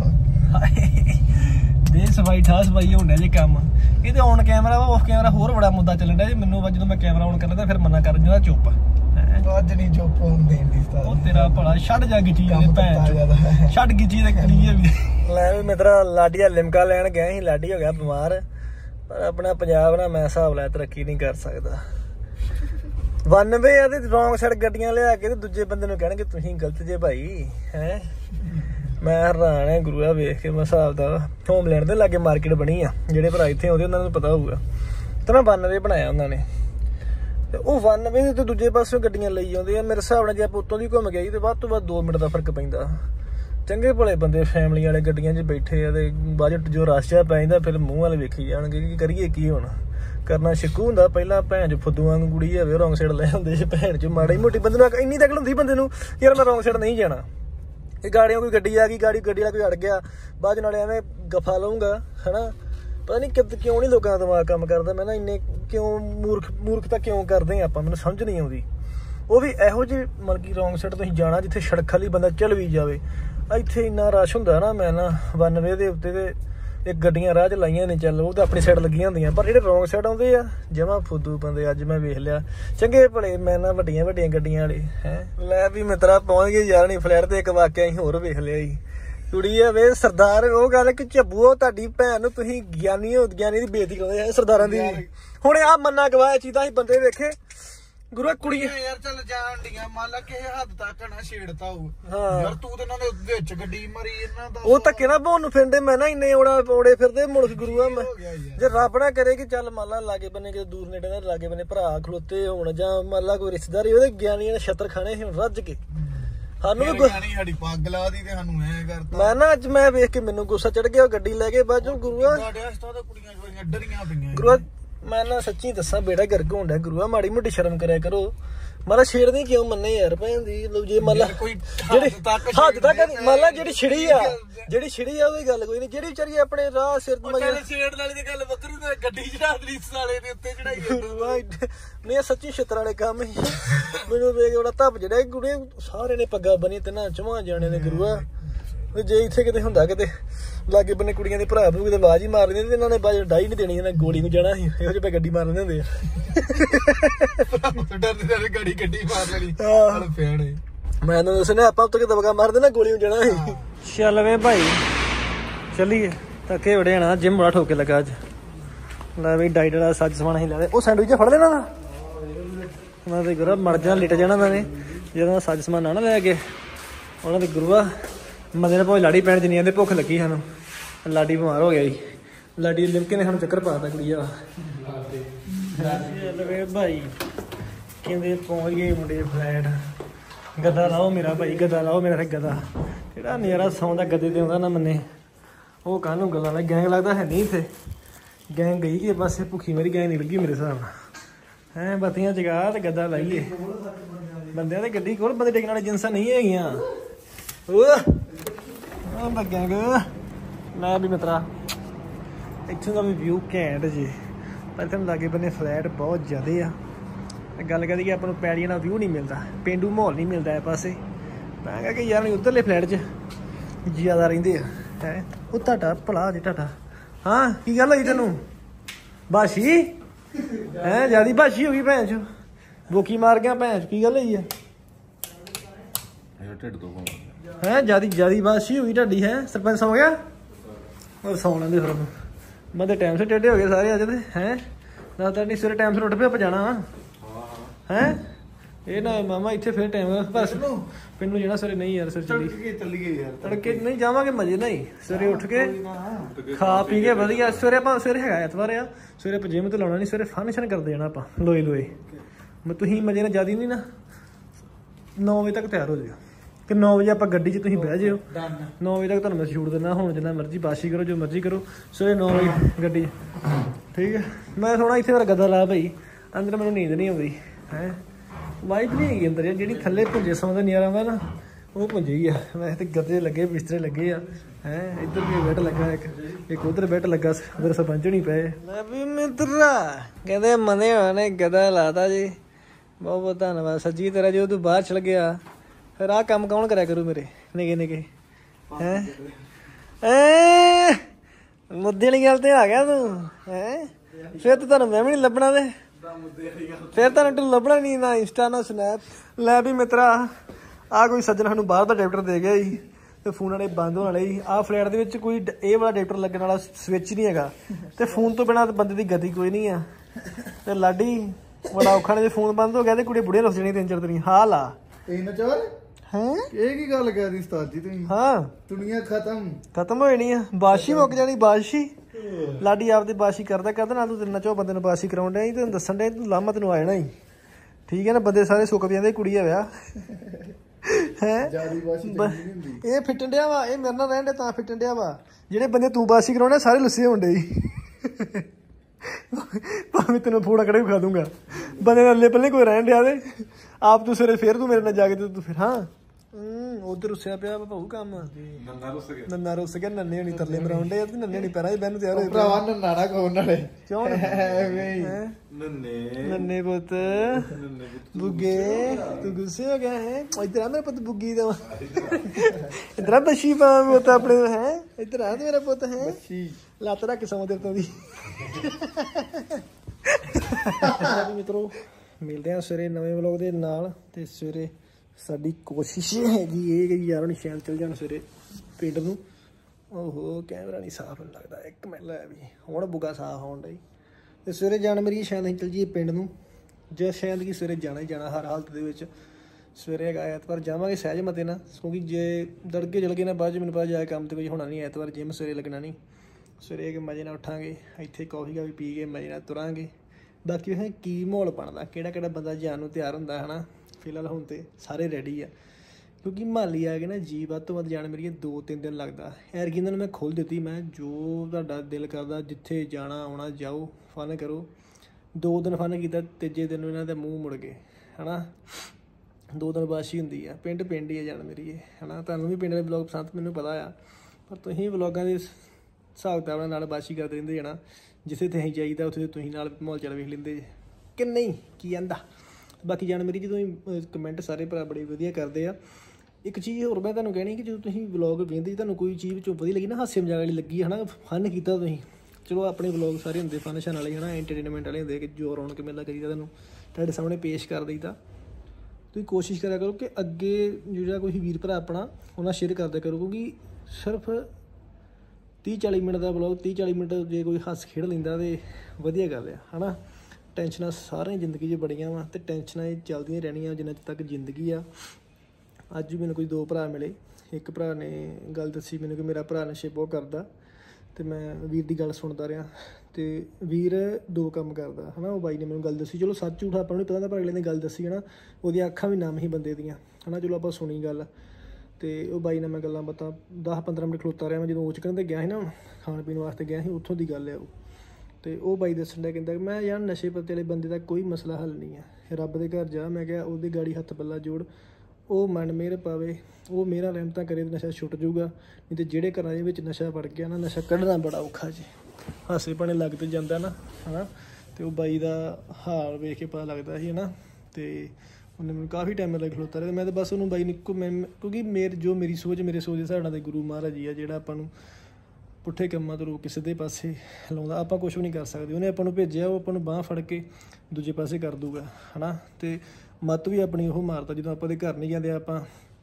[SPEAKER 1] ਦੇ ਸਫਾਈ ਠਾ ਸਫਾਈ ਹੋਣ ਡਿਆ ਜੇ ਕੰਮ ਇਹ ਤੇ ਔਨ ਕੈਮਰਾ ਵਾ ਆਫ ਕੈਮਰਾ ਹੋਰ ਬੜਾ ਮੁੱਦਾ ਚੱਲਣ ਡਿਆ ਜੇ ਮੈਨੂੰ ਜਦੋਂ ਮੈਂ ਕੈਮਰਾ ਔਨ ਕਰਦਾ ਫਿਰ ਮਨਾ ਕਰ ਜਾਂਦਾ ਚੁੱਪ ਅੱਜ ਨਹੀਂ ਚੁੱਪ ਹੁੰਦੀ ਉਹ ਤੇਰਾ ਭਲਾ ਛੱਡ ਜਾ ਗਿੱਚੀ ਦੇ ਭੈਣ ਛੱਡ ਗਿੱਚੀ ਦੇ ਕਲੀਏ ਵੀ ਲੈ ਵੀ ਮਿੱਤਰਾ ਲਾਡੀਆ ਲਿਮਕਾ ਲੈਣ ਗਏ ਸੀ ਲਾਡੀ ਹੋ ਗਿਆ ਬਿਮਾਰ ਪਰ ਆਪਣਾ ਪੰਜਾਬ ਨਾ ਮੈਂ ਹਿਸਾਬ ਲੈ ਤਰੱਕੀ ਨਹੀਂ ਕਰ ਸਕਦਾ ਬਾਨਵੇਂ ਆ ਤੇ ਰੌਂਗ ਸਾਈਡ ਗੱਡੀਆਂ ਲਿਆ ਕੇ ਤੇ ਦੂਜੇ ਬੰਦੇ ਨੂੰ ਕਹਿਣਗੇ ਤੁਸੀਂ ਗਲਤ ਜੇ ਭਾਈ ਹੈ ਮੈਂ ਹੈਰਾਨ ਹੈ ਗੁਰੂਆ ਵੇਖ ਕੇ ਮੈਂ ਹਿਸਾਬ ਦਾ ਹੋਮਲੈਂਡ ਦੇ ਲਾਗੇ ਮਾਰਕੀਟ ਬਣੀ ਆ ਜਿਹੜੇ ਭਰਾ ਇੱਥੇ ਆਉਂਦੇ ਉਹਨਾਂ ਨੂੰ ਪਤਾ ਹੋਊਗਾ ਤੇ ਮੈਂ ਬਾਨਵੇਂ ਬਣਾਇਆ ਉਹਨਾਂ ਨੇ ਤੇ ਉਹ ਬਾਨਵੇਂ ਦੇ ਤੇ ਦੂਜੇ ਪਾਸਿਓਂ ਗੱਡੀਆਂ ਲਈ ਆਉਂਦੇ ਆ ਮੇਰੇ ਹਿਸਾਬ ਨਾਲ ਜੇ ਆਪਾਂ ਉੱਤੋਂ ਦੀ ਘੁੰਮ ਗਈ ਤੇ ਵੱਧ ਤੋਂ ਵੱਧ ਦੋ ਮਿੰਟ ਦਾ ਫਰਕ ਪੈਂਦਾ ਚੰਗੇ ਭਲੇ ਬੰਦੇ ਫੈਮਲੀ ਵਾਲੇ ਗੱਡੀਆਂ 'ਚ ਬੈਠੇ ਆ ਤੇ ਬਜਟ ਜੋ ਰਸ਼ ਆ ਪੈ ਜਾਂਦਾ ਫਿਰ ਮੂੰਹ ਵਾਲੇ ਵੇਖੀ ਜਾਣਗੇ ਕਿ ਕਰੀਏ ਕੀ ਹੁਣ ਕਰਨਾ ਸ਼ਿਕੂ ਹੁੰਦਾ ਪਹਿਲਾਂ ਭੈਣ ਚ ਫੁੱਦੂ ਵਾਂਗ ਕੁੜੀ ਆਵੇ ਰੌਂਗ ਸਾਈਡ ਲੈ ਹੁੰਦੇ ਸੀ ਭੈਣ ਚ ਮਾੜੀ ਮੋਟੀ ਬੰਦੇ ਨੂੰ ਇੰਨੀ ਤੱਕ ਹੁੰਦੀ ਬੰਦੇ ਨੂੰ ਯਾਰ ਮੈਂ ਰੌਂਗ ਸਾਈਡ ਨਹੀਂ ਜਾਣਾ ਇਹ ਗਾੜੀਆਂ ਕੋਈ ਗੱਡੀ ਆ ਗਈ ਗਾੜੀ ਗੱਡੀ ਵਾਲਾ ਕੋਈ ਅੜ ਗਿਆ ਬਾਅਦ ਨਾਲੇ ਐਵੇਂ ਗਫਾ ਲਊਂਗਾ ਹਨਾ ਪਤਾ ਨਹੀਂ ਕਿ ਕਿਉਂ ਨਹੀਂ ਲੋਕਾਂ ਦਾ ਦਿਮਾਗ ਕੰਮ ਕਰਦਾ ਮੈਂ ਨਾ ਇੰਨੇ ਕਿਉਂ ਮੂਰਖ ਮੂਰਖਤਾ ਕਿਉਂ ਕਰਦੇ ਆਪਾਂ ਮੈਨੂੰ ਸਮਝ ਨਹੀਂ ਆਉਂਦੀ ਉਹ ਵੀ ਇਹੋ ਜਿਹੀ ਮਤਲਬ ਕਿ ਰੌਂਗ ਸਾਈਡ ਤੁਸੀਂ ਜਾਣਾ ਜਿੱਥੇ ਸੜਕ ਖਾਲੀ ਬੰਦਾ ਚੱਲ ਵੀ ਜਾਵੇ ਇੱਥੇ ਇੰਨਾ ਰਸ਼ ਹੁੰਦਾ ਨਾ ਮੈਂ ਨਾ ਬਾਨਵੇਂ ਦੇ ਉੱਤੇ ਤੇ ਇੱਕ ਗੱਡੀਆਂ ਰਾਹ 'ਚ ਲਾਈਆਂ ਨੇ ਚੱਲ ਉਹ ਤਾਂ ਆਪਣੀ ਸਾਈਡ ਲੱਗੀਆਂ ਹੁੰਦੀਆਂ ਪਰ ਜਿਹੜੇ ਰੌਂਗ ਸਾਈਡ ਆਉਂਦੇ ਆ ਜਮਾਂ ਫੁੱਦੂ ਬੰਦੇ ਅੱਜ ਮੈਂ ਵੇਖ ਲਿਆ ਚੰਗੇ ਭਲੇ ਮੈਂ ਨਾ ਵੱਡੀਆਂ ਵੱਡੀਆਂ ਗੱਡੀਆਂ ਵਾਲੇ ਹੈ ਲੈ ਵੀ ਮਿੱਤਰਾ ਪਹੁੰਚ ਗਏ ਯਾਰ ਨਹੀਂ ਫਲੈਟ ਤੇ ਇੱਕ ਵਾਕਿਆ ਅਸੀਂ ਹੋਰ ਵੇਖ ਲਿਆ ਜੀ ਕੁੜੀ ਆ ਵੇ ਸਰਦਾਰ ਉਹ ਗੱਲ ਕਿ ਝੱਬੂ ਤੁਹਾਡੀ ਭੈਣ ਨੂੰ ਤੁਸੀਂ ਗਿਆਨੀ ਹੋ ਗਿਆਨੀ ਦੀ ਬੇਇੱਜ਼ਤੀ ਕਰਦੇ ਆ ਸਰਦਾਰਾਂ ਦੀ ਹੁਣ ਆ ਮੰਨਾ ਗਵਾਇਆ ਚੀਜ਼ਾਂ ਅਸੀਂ ਬੰਦੇ ਵੇਖੇ ਗੁਰੂ ਕੁੜੀਆਂ ਯਾਰ ਚੱਲ ਜਾਣ ਡੀਆਂ ਮੰਨ ਲਾ ਕਿਸੇ ਹੱਦ ਤੱਕ ਨਾ ਛੇੜਤਾ ਹੋਊ ਯਾਰ ਤੂੰ ਤੇ ਇਹਨਾਂ ਦੇ ਵਿੱਚ ਗੱਡੀ ਮਰੀ ਇਹਨਾਂ ਦਾ ਉਹ ਧੱਕੇ ਨਾ ਭੌਣ ਨੂੰ ਫਿਰਦੇ ਮੈਂ ਨਾ ਇੰਨੇ ਔੜਾ ਔੜੇ ਫਿਰਦੇ ਮੁਲਕ ਗੁਰੂ ਆ ਮੈਂ ਜੇ ਰੱਬ ਨਾ ਕਰੇ ਕਿ ਚੱਲ ਮੰਨ ਲਾ ਲਾਗੇ ਬੰਨੇ ਕਿ ਦੂਰ ਨੇੜੇ ਦੇ ਲਾਗੇ ਬੰਨੇ ਭਰਾ ਖਲੋਤੇ ਹੋਣ ਜਾਂ ਮੰਨ ਲਾ ਕੋਈ ਰਿਸ਼ਤੇਦਾਰੀ ਉਹਦੇ ਗਿਆਨੀਆਂ ਨੇ ਛੱਤਰ ਖਾਣੇ ਸੀ ਹੁਣ ਰੱਜ ਕੇ ਸਾਨੂੰ ਵੀ ਸਾਡੀ ਪੱਗ ਲਾ ਦੀ ਤੇ ਸਾਨੂੰ ਐ ਕਰਤਾ ਮੈਂ ਨਾ ਅੱਜ ਮੈਂ ਵੇਖ ਕੇ ਮੈਨੂੰ ਗੁੱਸਾ ਚੜ ਗਿਆ ਗੱਡੀ ਲੈ ਕੇ ਬਾਅਦ ਚੋਂ ਗੁਰੂਆ ਕੁੜੀਆਂ ਡਰੀਆਂ ਪਈਆਂ ਗੁਰੂਆ ਮੈਂ ਨਾ ਸੱਚੀ ਦੱਸਾਂ ਬੇੜਾ ਗਰਕ ਹੋਣ ਡਿਆ ਗੁਰੂਆ ਮਾੜੀ ਮੋਟੀ ਸ਼ਰਮ ਕਰਿਆ ਕਰੋ ਮਾਲਾ ਛੇੜਨੀ ਕਿਉਂ ਮੰਨੇ ਯਾਰ ਭੈਣ ਦੀ ਜੇ ਮੰਨ ਲਾ ਜਿਹੜੀ ਹੱਦ ਤੱਕ ਮੰਨ ਲਾ ਜਿਹੜੀ ਛਿੜੀ ਆ ਜਿਹੜੀ ਛਿੜੀ ਆ ਉਹਦੀ ਗੱਲ ਕੋਈ ਨਹੀਂ ਜਿਹੜੀ ਵਿਚਾਰੀ ਆਪਣੇ ਰਾਹ ਸਿਰ
[SPEAKER 3] ਛੇੜਨ ਵਾਲੀ ਦੀ ਗੱਲ ਵੱਖਰੀ ਤੇ ਗੱਡੀ ਚੜਾ ਦਲੀ ਸਾਲੇ ਦੇ ਉੱਤੇ ਚੜਾਈ
[SPEAKER 1] ਨਹੀਂ ਸੱਚੀ ਛਿੱਤਰ ਵਾਲੇ ਕੰਮ ਹੀ ਮੈਨੂੰ ਵੇਖ ਬੜਾ ਧੱਪ ਜਿਹੜਾ ਕੁੜੀ ਸਾਰੇ ਨੇ ਪੱਗਾਂ ਬੰਨੀ ਤਿੰਨਾਂ ਚਵਾਂ ਜਾਣੇ ਨੇ ਗੁਰੂਆ ਤੇ ਜੇ ਇੱਥੇ ਕਿਤੇ ਹੁੰਦਾ ਕਿਤੇ ਲਾਗੇ ਬੰਨੇ ਕੁੜੀਆਂ ਦੇ ਭਰਾ ਭਰੂ ਕਿਤੇ ਆਵਾਜ਼ ਹੀ ਮਾਰ ਦਿੰਦੇ ਤੇ ਇਹਨਾਂ ਨੇ ਬਾਜ ਡਾਈ ਨਹੀਂ ਦੇਣੀ ਇਹਨਾਂ ਗੋਲੀ ਨੂੰ ਜਾਣਾ ਸੀ ਇਹੋ ਜਿਹੇ ਗੱਡੀ ਮਾਰ ਲੈਂਦੇ ਹੁੰਦੇ ਆ
[SPEAKER 3] ਡਰਦੇ ਡਰਦੇ ਗਾੜੀ ਗੱਡੀ ਮਾਰ ਲੈਣੀ ਹਲ ਫੈਣ
[SPEAKER 1] ਮੈਂ ਤੁਹਾਨੂੰ ਦੱਸਣਾ ਆਪਾਂ ਉੱਤੇ ਦਬਕਾ ਮਾਰ ਦੇਣਾ ਗੋਲੀ ਨੂੰ ਜਾਣਾ ਸੀ ਚੱਲ ਵੇ ਭਾਈ ਚੱਲੀਏ ਧੱਕੇ ਵੜੇ ਜਾਣਾ ਜਿਮ ਬੜਾ ਠੋਕੇ ਲੱਗਾ ਅੱਜ ਲੈ ਬਈ ਡਾਈਟ ਵਾਲਾ ਸੱਜ ਸਮਾਨ ਅਸੀਂ ਲੈ ਲਿਆ ਉਹ ਸੈਂਡਵਿਚ ਫੜ ਲੈਣਾ ਨਾ ਉਹਨਾਂ ਦੇ ਗੁਰੂ ਮਰ ਜਾਣਾ ਲਿਟ ਜਾਣਾ ਉਹਨਾਂ ਨੇ ਜਦੋਂ ਸੱਜ ਸਮਾਨ ਨਾ ਨਾ ਲੈ ਕੇ ਉਹਨਾਂ ਦੇ ਗੁਰੂਆ ਮਦੇ ਨੇ ਭਾਵੇਂ ਲਾੜੀ ਪੈਣ ਜਿੰਨੀ ਦੇ ਭੁੱਖ ਲੱਗੀ ਸਾਨੂੰ ਲਾਡੀ ਬਿਮਾਰ ਹੋ ਗਿਆ ਜੀ ਲਾਡੀ ਲਿਮਕੇ ਨੇ ਸਾਨੂੰ ਚੱਕਰ ਪਾਤਾ ਕੁੜੀਆ ਭਾਈ ਕਹਿੰਦੇ ਪਹੁੰਚ ਗਏ ਮੁੰਡੇ ਫਲੈਟ ਗੱਦਾ ਲਾਓ ਮੇਰਾ ਭਾਈ ਗੱਦਾ ਲਾਓ ਮੇਰਾ ਗਦਾ ਜਿਹੜਾ ਨਜ਼ਾਰਾ ਸੌਂਦਾ ਗੱਦੇ ਤੇ ਆਉਂਦਾ ਨਾ ਮੰਨੇ ਉਹ ਕਾਹਨੂੰ ਗੱਲਾਂ ਨਾਲ ਗੈਂਗ ਲੱਗਦਾ ਹੈ ਨਹੀਂ ਇੱਥੇ ਗੈਂਗ ਗਈ ਕਿ ਪਾਸੇ ਭੁੱਖੀ ਮੇਰੀ ਗੈਂਗ ਨਿਕਲ ਗਈ ਮੇਰੇ ਹਿਸਾਬ ਨਾਲ ਹੈਂ ਬੱਤੀਆਂ ਜਗਾ ਤੇ ਗੱਦਾ ਲਾਈਏ ਬੰਦਿਆਂ ਦੇ ਗੱਡੀ ਕੋਲ ਬੰਦੇ ਟੇਕਣ ਵਾਲੇ ਜਿੰਸਾਂ ਨਹੀਂ ਹੈਗੀਆਂ ਉਹ ਗੈਂਗ ਮੈਂ ਵੀ ਮਿੱਤਰਾ ਇੱਥੋਂ ਦਾ ਵੀ ਵਿਊ ਘੈਂਟ ਜੀ ਪਰ ਤੁਹਾਨੂੰ ਲਾਗੇ ਬੰਨੇ ਫਲੈਟ ਬਹੁਤ ਜ਼ਿਆਦੇ ਆ ਗੱਲ ਕਰੀ ਕਿ ਆਪਾਂ ਨੂੰ ਪੈੜੀਆਂ ਦਾ ਵਿਊ ਨਹੀਂ ਮਿਲਦਾ ਪੇਂਡੂ ਮਾਹੌਲ ਨਹੀਂ ਮਿਲਦਾ ਇਹ ਪਾਸੇ ਮੈਂ ਕਿਹਾ ਕਿ ਯਾਰ ਉੱਧਰਲੇ ਫਲੈਟ 'ਚ ਜ਼ਿਆਦਾ ਰਹਿੰਦੇ ਆ ਹੈ ਉਹ ਤੁਹਾਡਾ ਭਲਾ ਜੀ ਤੁਹਾਡਾ ਹਾਂ ਕੀ ਗੱਲ ਹੋਈ ਤੈਨੂੰ ਬਾਸ਼ੀ ਹੈਂ ਜਿਆਦੀ ਬਾਸ਼ੀ ਹੋ ਗਈ ਭੈਣ 'ਚ ਬੋਕੀ ਮਾਰ ਗਿਆ ਭੈਣ 'ਚ ਕੀ ਗੱਲ ਹੋਈ ਆ
[SPEAKER 2] ਢਿੱਡ ਤੋਂ
[SPEAKER 1] ਹੈਂ ਜਿਆਦੀ ਜਿਆਦੀ ਬਾਸ਼ੀ ਹੋ ਗਈ ਤੁਹਾਡੀ ਹੈ ਸਰਪੰਚ ਸੌ ਗਿਆ ਉਹ ਸੌ ਲੈਂਦੇ ਫਿਰ ਮੈਂ ਤਾਂ ਟਾਈਮ ਸਿਰ ਟੇਢੇ ਹੋ ਗਏ ਸਾਰੇ ਅੱਜ ਤੇ ਹੈਂ ਦੱਸ ਤਾਂ ਨਹੀਂ ਸਵੇਰੇ ਟਾਈਮ ਸਿਰ ਉੱਠ ਪਿਆ ਆਪਾਂ ਜਾਣਾ ਹੈਂ ਇਹ ਨਾ ਮਾਮਾ ਇੱਥੇ ਫਿਰ ਟਾਈਮ ਬਸ ਪਿੰਡ ਨੂੰ ਜਾਣਾ ਸਵੇਰੇ ਨਹੀਂ ਯਾਰ ਸਵੇਰੇ ਚੱਲੀ
[SPEAKER 3] ਚੱਲੀਏ ਯਾਰ
[SPEAKER 1] ਤੜਕੇ ਨਹੀਂ ਜਾਵਾਂਗੇ ਮਜੇ ਨਹੀਂ ਸਵੇਰੇ ਉੱਠ ਕੇ ਖਾ ਪੀ ਕੇ ਵਧੀਆ ਸਵੇਰੇ ਆਪਾਂ ਸਵੇਰੇ ਹੈਗਾ ਐਤਵਾਰ ਆ ਸਵੇਰੇ ਆਪਾਂ ਜਿਮ ਤੇ ਲਾਉਣਾ ਨਹੀਂ ਸਵੇਰੇ ਫੰਕਸ਼ਨ ਕਰਦੇ ਜਾਣਾ ਆਪਾਂ ਲੋਏ ਲੋਏ ਮੈਂ ਤੁਸੀਂ ਮਜੇ ਨਾਲ ਜ਼ਿਆਦਾ ਨਹੀਂ ਨਾ ਨੌ ਵਜੇ ਤੱਕ ਤਿਆਰ ਹੋ ਜਾਇਓ ਕਿ ਨੌ ਵਜੇ ਆਪਾਂ ਗੱਡੀ 'ਚ ਤੁਸੀਂ ਬਹਿ ਜਿਓ ਨੌ ਵਜੇ ਤੱਕ ਤੁਹਾਨੂੰ ਮੈਂ ਛੂਟ ਦਿੰਦਾ ਹੁਣ ਜਿੰਨਾ ਮਰਜ਼ੀ ਬਾਸ਼ੀ ਕਰੋ ਜੋ ਮਰਜ਼ੀ ਕਰੋ ਸਵੇਰੇ ਨੌ ਵਜੇ ਗੱਡੀ ਠੀਕ ਹੈ ਮੈਂ ਸੋਣਾ ਇੱਥੇ ਮੇਰਾ ਗੱਦਾ ਲਾ ਭਾਈ ਅੰਦਰ ਮੈਨੂੰ ਨੀਂਦ ਨਹੀਂ ਆਉਂਦੀ ਹੈ ਵਾਈਟ ਨਹੀਂ ਹੈਗੀ ਅੰਦਰ ਜਿਹੜੀ ਥੱਲੇ ਭੁੰਜੇ ਸੌਂਦਾ ਨਜ਼ਾਰਾ ਆਉਂਦਾ ਨਾ ਉਹ ਭੁੰਜੇ ਹੀ ਆ ਮੈਂ ਤੇ ਗੱਦੇ ਲੱਗੇ ਬਿਸਤਰੇ ਲੱਗੇ ਆ ਹੈ ਇੱਧਰ ਵੀ ਬੈੱਡ ਲੱਗਾ ਇੱਕ ਇੱਕ ਉਧਰ ਬੈੱਡ ਲੱਗਾ ਉਧਰ ਸਰਪੰਚ ਨਹੀਂ ਪਏ ਲੈ ਵੀ ਮਿੱਤਰਾ ਕਹਿੰਦੇ ਮਨੇ ਹੋਏ ਨੇ ਗੱਦਾ ਲਾਤਾ ਜੀ ਬਹੁਤ ਬਹੁਤ ਧੰਨਵਾਦ ਸੱਜੀ ਤੇਰਾ ਜੋ ਤੂੰ ਬਾਹਰ ਚਲ ਗਿਆ ਫਿਰ ਆਹ ਕੰਮ ਕੌਣ ਕਰਿਆ ਕਰੂ ਮੇਰੇ ਨਿੱਕੇ ਨਿੱਕੇ ਹੈਂ ਐ ਮੁੱਦੇ ਵਾਲੀ ਗੱਲ ਤੇ ਆ ਗਿਆ ਤੂੰ ਹੈਂ ਫਿਰ ਤਾਂ ਤੁਹਾਨੂੰ ਮੈਂ ਵੀ ਨਹੀਂ ਲੱਭਣਾ ਤੇ ਫਿਰ ਤੁਹਾਨੂੰ ਤੂੰ ਲੱਭਣਾ ਨਹੀਂ ਨਾ ਇੰਸਟਾ ਨਾ ਸਨੈਪ ਲੈ ਵੀ ਮਿੱਤਰਾ ਆਹ ਕੋਈ ਸੱਜਣ ਸਾਨੂੰ ਬਾਹਰ ਦਾ ਡਾਕਟਰ ਦੇ ਗਿਆ ਜੀ ਤੇ ਫੋਨ ਵਾਲੇ ਬੰਦ ਹੋਣ ਵਾਲੇ ਜੀ ਆਹ ਫਲੈਟ ਦੇ ਵਿੱਚ ਕੋਈ ਇਹ ਵਾਲਾ ਡਾਕਟਰ ਲੱਗਣ ਵਾਲਾ ਸਵਿਚ ਨਹੀਂ ਹੈਗਾ ਤੇ ਫੋਨ ਤੋਂ ਬਿਨਾਂ ਬੰਦੇ ਦੀ ਗਤੀ ਕੋਈ ਨਹੀਂ ਆ ਤੇ ਲਾਡੀ ਬੜਾ ਔਖਾ ਨੇ ਜੇ ਫੋਨ ਬੰਦ ਹੋ ਗਿਆ ਤੇ ਕੁੜੀ ਬੁੜੀਆਂ ਰੁੱਸ ਜਾਣੀ ਤਿੰਨ ਚਾਰ ਦਿਨ ਹਾਲ ਆ
[SPEAKER 3] ਤਿੰਨ ਚਾਰ
[SPEAKER 1] ਹੈਂ
[SPEAKER 3] ਇਹ ਕੀ ਗੱਲ ਕਹਿ ਰਹੀ ਉਸਤਾਦ ਜੀ ਤੁਸੀਂ
[SPEAKER 1] ਹਾਂ
[SPEAKER 3] ਦੁਨੀਆ ਖਤਮ
[SPEAKER 1] ਖਤਮ ਹੋ ਜਾਣੀ ਆ ਬਾਸ਼ੀ ਮੁੱਕ ਜਾਣੀ ਬਾਸ਼ੀ ਲਾਡੀ ਆਪਦੀ ਬਾਸ਼ੀ ਕਰਦਾ ਕਰਦਾ ਨਾ ਤੂੰ ਤਿੰਨਾਂ ਚੋ ਬੰਦੇ ਨੂੰ ਬਾਸ਼ੀ ਕਰਾਉਣ ਡਿਆ ਤੈਨੂੰ ਦੱਸਣ ਡਿਆ ਤੂੰ ਲਾਮਾ ਤੈਨੂੰ ਆ ਜਾਣਾ ਹੀ ਠੀਕ ਹੈ ਨਾ ਬੰਦੇ ਸਾਰੇ ਸੁੱਕ ਜਾਂਦੇ ਕੁੜੀ ਆ ਵਿਆਹ ਹੈ ਇਹ ਫਿੱਟਣ ਡਿਆ ਵਾ ਇਹ ਮੇਰੇ ਨਾਲ ਰਹਿਣ ਡਿਆ ਤਾਂ ਫਿੱਟਣ ਡਿਆ ਵਾ ਜਿਹੜੇ ਬੰਦੇ ਤੂੰ ਬਾਸ਼ੀ ਕਰਾਉਣੇ ਸਾਰੇ ਲੁੱਸੇ ਹੁੰਦੇ ਹੀ ਭਾਵੇਂ ਤੈਨੂੰ ਫੋੜਾ ਕੜੇ ਖਾ ਦੂੰਗਾ ਬੰਦੇ ਨਾਲ ਅੱਲੇ ਪੱਲੇ ਕੋਈ ਰਹਿਣ ਡਿਆ ਦੇ ਆਪ ਤੂੰ ਸਵੇਰੇ ਫੇਰ ਤੂੰ ਮੇਰੇ ਨਾਲ ਜਾ ਕੇ ਤੂੰ ਫਿਰ ਹਾਂ ਉਧਰ ਰੁੱਸਿਆ ਪਿਆ ਭਾਊ ਕੰਮ
[SPEAKER 2] ਨੰਨਾ ਰੁੱਸ ਗਿਆ
[SPEAKER 1] ਨੰਨਾ ਰੁੱਸ ਗਿਆ ਨੰਨੇ ਹੋਣੀ ਤਰਲੇ ਮਰਾਉਂਦੇ ਆ ਤੇ ਨੰਨੇ ਹੋਣੀ ਪੈਰਾਂ 'ਚ ਬਹਿਣ ਨੂੰ ਤਿਆਰ ਹੋਏ
[SPEAKER 3] ਭਰਾਵਾ ਨੰਨਾ ਨਾ ਕੋਣ ਨਾਲੇ
[SPEAKER 1] ਕਿਉਂ
[SPEAKER 2] ਨੰਨੇ
[SPEAKER 1] ਨੰਨੇ ਪੁੱਤ ਬੁੱਗੇ ਤੂੰ ਗੁੱਸੇ ਹੋ ਗਿਆ ਹੈ ਇੱਧਰ ਆ ਮੇਰਾ ਪੁੱਤ ਬੁੱਗੀ ਦਾ ਇੱਧਰ ਆ ਬਸ਼ੀ ਪਾ ਪੁੱਤ ਆਪਣੇ ਹੈ ਇੱਧਰ ਆ ਮੇਰਾ ਪੁੱਤ ਹੈ ਲੱਤ ਰੱਖ ਸਮਾਂ ਦੇ ਤੋਂ ਦੀ ਮਿੱਤਰੋ ਮਿਲਦੇ ਆ ਸਵੇਰੇ ਨਵੇਂ ਵਲੋਗ ਦੇ ਨਾਲ ਤੇ ਸਵੇਰੇ ਸਾਡੀ ਕੋਸ਼ਿਸ਼ ਹੈਗੀ ਇਹ ਕਿ ਯਾਰ ਹੁਣ ਸ਼ਾਇਦ ਚੱਲ ਜਾਣ ਸਵੇਰੇ ਪਿੰਡ ਨੂੰ ਓਹੋ ਕੈਮਰਾ ਨਹੀਂ ਸਾਫ਼ ਨਹੀਂ ਲੱਗਦਾ ਇੱਕ ਮਿੰਟ ਲੈ ਵੀ ਹੁਣ ਬੁੱਗਾ ਸਾਫ਼ ਹੋਣ ਡਈ ਤੇ ਸਵੇਰੇ ਜਾਣ ਮੇਰੀ ਸ਼ਾਇਦ ਅਸੀਂ ਚੱਲ ਜਾਈਏ ਪਿੰਡ ਨੂੰ ਜੇ ਸ਼ਾਇਦ ਕਿ ਸਵੇਰੇ ਜਾਣਾ ਹੀ ਜਾਣਾ ਹਰ ਹਾਲਤ ਦੇ ਵਿੱਚ ਸਵੇਰੇ ਹੈਗਾ ਐਤਵਾਰ ਜਾਵਾਂਗੇ ਸਹਿਜ ਮਤੇ ਨਾਲ ਕਿਉਂਕਿ ਜੇ ਦੜਕੇ ਚਲ ਗਏ ਨਾ ਬਾਅਦ 'ਚ ਮੈਨੂੰ ਪਤਾ ਜਾ ਕੇ ਕੰਮ ਤੇ ਕੁਝ ਹੋਣਾ ਨਹੀਂ ਐਤਵਾਰ ਜਿਮ ਸਵੇਰੇ ਲੱਗਣਾ ਨਹੀਂ ਸਵੇਰੇ ਕਿ ਮਜ਼ੇ ਨਾਲ ਉੱਠਾਂਗੇ ਇੱਥੇ ਕੌਫੀ ਕਾਫੀ ਪੀ ਕੇ ਮਜ਼ੇ ਨਾਲ ਤੁਰਾਂਗੇ ਬਾਕੀ ਇਹ ਕੀ ਮਾਹੌਲ ਬਣਦਾ ਕਿਹੜਾ ਕਿਹੜਾ ਬੰਦਾ ਜਾਣ ਨੂੰ ਤਿਆਰ ਹੁੰਦਾ ਹੈ ਨਾ ਫਿਲਹਾਲ ਹੁਣ ਤੇ ਸਾਰੇ ਰੈਡੀ ਆ ਕਿਉਂਕਿ ਮਾਲੀ ਆ ਕੇ ਨਾ ਜੀ ਵੱਧ ਤੋਂ ਵੱਧ ਜਾਣ ਮੇਰੀ ਦੋ ਤਿੰਨ ਦਿਨ ਲੱਗਦਾ ਐਰਕੀ ਦਿਨ ਮੈਂ ਖੋਲ੍ਹ ਦਿੱਤੀ ਮੈਂ ਜੋ ਤੁਹਾਡਾ ਦਿਲ ਕਰਦਾ ਜਿੱਥੇ ਜਾਣਾ ਆਉਣਾ ਜਾਓ ਫਨ ਕਰੋ ਦੋ ਦਿਨ ਫਨ ਕੀਤਾ ਤੀਜੇ ਦਿਨ ਇਹਨਾਂ ਦੇ ਮੂੰਹ ਮੁੜ ਗਏ ਹੈ ਨਾ। ਦੋ ਦਿਨ ਬਾਸ਼ੀ ਹੁੰਦੀ ਆ। ਪਿੰਡ ਪਿੰਡ ਹੀ ਆ ਜਾਣ ਮੇਰੀ ਇਹ, ਹੈ ਨਾ। ਤੁਹਾਨੂੰ ਵੀ ਪਿੰਡ ਦੇ ਵਲੋਗ ਪਸੰਦ ਮੈਨੂੰ ਪਤਾ ਆ, ਪਰ ਤੁਸੀਂ ਵਲੋਗਾਂ ਦੇ ਹਿਸਾਬ ਕਿਤਾਬ ਨਾਲ ਬਾਸ਼ੀ ਕਰਦੇ ਰਹਿੰਦੇ ਹੈ ਨਾ। ਜਿੱਥੇ ਤੁਸੀਂ ਚਾਹੀਦਾ ਉੱਥੇ ਤੁਸੀਂ ਨਾਲ ਮਾਹੌਲ ਚਾਲ ਵੇਖ ਲੈਂਦੇ ਜੇ ਕਿ ਨਹੀਂ, ਕੀ ਕਹਿੰਦਾ। ਬਾਕੀ ਜਾਣ ਮੇਰੀ ਜਦੋਂ ਕਮੈਂਟ ਸਾਰੇ ਭਰਾ ਬੜੇ ਵਧੀਆ ਕਰਦੇ ਆ। ਇੱਕ ਚੀਜ਼ ਹੋਰ ਮੈਂ ਤੁਹਾਨੂੰ ਕਹਿਣੀ ਕਿ ਜਦੋਂ ਤੁਸੀਂ ਵਲੋਗ ਵੇਖਦੇ ਤੁਹਾਨੂੰ ਕੋਈ ਚੀਜ਼ ਵਿੱਚੋਂ ਵਧੀਆ ਲੱਗੀ ਨਾ, ਹਾਸੇ ਮਜ਼ਾਕ ਵਾਲੀ ਲੱਗੀ ਹੈ ਨਾ, ਫਨ ਕੀਤਾ ਤੁਸੀਂ, ਚਲੋ ਆਪਣੇ ਵਲੋਗ ਸਾਰੇ ਹੁੰਦੇ ਫਨਸ਼ਨ ਵਾਲੇ ਹੈ ਨਾ, ਐਂਟਰਟੇਨਮੈਂਟ ਵਾਲੇ ਹੁੰਦੇ ਕਿ ਜੋ ਰੌਣਕ ਮੇਲਾ ਕਰੀਦਾ ਤੁਹਾਨੂੰ ਤੁਹਾਡੇ ਸਾਹਮਣੇ ਪੇਸ਼ ਕਰ ਦਈਦਾ। ਤੁਸੀਂ ਕੋਸ਼ਿਸ਼ ਕਰਿਆ ਕਰੋ ਕਿ ਅੱਗੇ ਜਿਹੜਾ ਕੋਈ ਵੀਰ ਭਰਾ ਆਪਣਾ ਉਹਨਾਂ ਸ਼ੇਅਰ ਕਰਦਿਆ ਕਰੋ, ਕਿਉਂਕਿ ਸਿਰਫ ਤੀਹ ਚਾਲੀ ਮਿੰਟ ਦਾ ਵਲੋਗ, ਤੀਹ ਚਾਲੀ ਮਿੰਟ ਜੇ ਕੋਈ ਹੱਸ ਖੇਡ ਲੈਂਦਾ ਤਾਂ ਵਧੀਆ ਗੱਲ ਆ, ਹੈ ਨਾ। ਟੈਨਸ਼ਨਾਂ ਸਾਰੀਆਂ ਜ਼ਿੰਦਗੀ 'ਚ ਬੜੀਆਂ ਵਾ ਅਤੇ ਟੈਨਸ਼ਨਾਂ ਇਹ ਚੱਲਦੀਆਂ ਰਹਿਣੀਆਂ ਜਿੰਨਾ ਚਿਰ ਤੱਕ ਜ਼ਿੰਦਗੀ ਆ। ਅੱਜ ਵੀ ਮੈਨੂੰ ਕੋਈ ਦੋ ਭਰਾ ਮਿਲੇ। ਇੱਕ ਭਰਾ ਨੇ ਗੱਲ ਦੱਸੀ ਮੈਨੂੰ ਕਿ ਮੇਰਾ ਭਰਾ ਨਸ਼ੇ ਬਹੁਤ ਕਰਦਾ, ਅਤੇ ਮੈਂ ਵੀਰ ਦੀ ਗੱਲ ਸੁਣਦਾ ਰਿਹਾ। ਅਤੇ ਵੀਰ ਦੋ ਕੰਮ ਕਰਦਾ, ਹੈ ਨਾ। ਉਹ ਬਾਈ ਨੇ ਮੈਨੂੰ ਗੱਲ ਦੱਸੀ, ਚਲੋ ਸੱਚ ਝੂਠ ਆਪਾਂ ਨੂੰ ਪਤਾ ਤਾਂ, ਪਰ ਅਗਲੇ ਨੇ ਗੱਲ ਦੱਸੀ ਹੈ ਨਾ। ਉਹਦੀਆਂ ਅੱਖਾਂ ਵੀ ਨਮ ਹੀ ਬੰਦੇ ਦੀਆਂ, ਹੈ ਨਾ। ਚਲੋ ਆਪਾਂ ਸੁਣੀ ਗੱਲ, ਅਤੇ ਉਹ ਬਾਈ ਨਾਲ ਮੈਂ ਗੱਲਾਂ ਬਾਤਾਂ ਦਸ ਪੰਦਰਾਂ ਮਿੰਟ ਖਲੋਤਾ ਰਿਹਾ। ਮੈਂ ਜਦੋਂ ਉਚਕਣ 'ਤੇ ਗਿਆ ਸੀ ਨਾ, ਖਾਣ ਪੀਣ ਵਾਸਤੇ ਗਿਆ ਸੀ, ਉੱਥੋਂ ਦੀ ਗੱਲ ਹੈ ਉਹ। ਅਤੇ ਉਹ ਬਾਈ ਦੱਸਣ ਡਿਆ, ਕਹਿੰਦਾ ਮੈਂ ਯਾਰ ਨਸ਼ੇ ਪੱਤੇ ਵਾਲੇ ਬੰਦੇ ਦਾ ਕੋਈ ਮਸਲਾ ਹੱਲ ਨਹੀਂ ਹੈ, ਰੱਬ ਦੇ ਘਰ ਜਾ। ਮੈਂ ਕਿਹਾ ਉਹਦੇ ਗਾੜੀ ਹੱਥ ਪੱਲਾ ਜੋੜ, ਉਹ ਮਨ ਮਿਹਰ ਪਾਵੇ, ਉਹ ਮੇਰਾ ਰਹਿਮਤਾਂ ਕਰੇ, ਨਸ਼ਾ ਛੁੱਟ ਜਾਊਗਾ। ਨਹੀਂ ਤਾਂ ਜਿਹੜੇ ਘਰਾਂ ਦੇ ਵਿੱਚ ਨਸ਼ਾ ਵੜ ਗਿਆ ਨਾ, ਨਸ਼ਾ ਕੱਢਣਾ ਬੜਾ ਔਖਾ ਜੀ। ਹਾਸੇ ਪਾਣੇ ਲੱਗ ਤੇ ਜਾਂਦਾ ਨਾ, ਹੈ ਨਾ। ਅਤੇ ਉਹ ਬਾਈ ਦਾ ਹਾਲ ਵੇਖ ਕੇ ਪਤਾ ਲੱਗਦਾ ਸੀ, ਹੈ ਨਾ। ਅਤੇ ਉਹਨੇ ਮੈਨੂੰ ਕਾਫੀ ਟਾਈਮ ਲੱਗ ਖਲੋਤਾ ਰਿਹਾ। ਮੈਂ ਤਾਂ ਬਸ ਉਹਨੂੰ ਬਾਈ ਨੂੰ ਇੱਕੋ ਮੈਂ ਕਿਉਂਕਿ ਮੇਰੇ ਜੋ ਮੇਰੀ ਸੋਚ ਮੇਰੇ ਸੋਚ ਦੇ ਹਿਸਾਬ ਨਾਲ ਦੇ ਗੁਰੂ ਮਹਾਰਾਜ ਜੀ ਆ, ਜਿਹੜਾ ਆਪਾਂ ਨੂੰ ਪੁੱਠੇ ਕੰਮਾਂ ਤੋਂ ਰੋਕ ਕੇ ਸਿੱਧੇ ਪਾਸੇ ਲਾਉਂਦਾ। ਆਪਾਂ ਕੁਛ ਵੀ ਨਹੀਂ ਕਰ ਸਕਦੇ। ਉਹਨੇ ਆਪਾਂ ਨੂੰ ਭੇਜਿਆ, ਉਹ ਆਪਾਂ ਨੂੰ ਬਾਂਹ ਫੜ ਕੇ ਦੂਜੇ ਪਾਸੇ ਕਰ ਦੂਗਾ, ਹੈ ਨਾ। ਅਤੇ ਮੱਤ ਵੀ ਆਪਣੀ ਉਹ ਮਾਰਦਾ ਜਦੋਂ ਆਪਾਂ ਦੇ ਘਰ ਨਹੀਂ ਜਾਂਦੇ। ਆਪਾਂ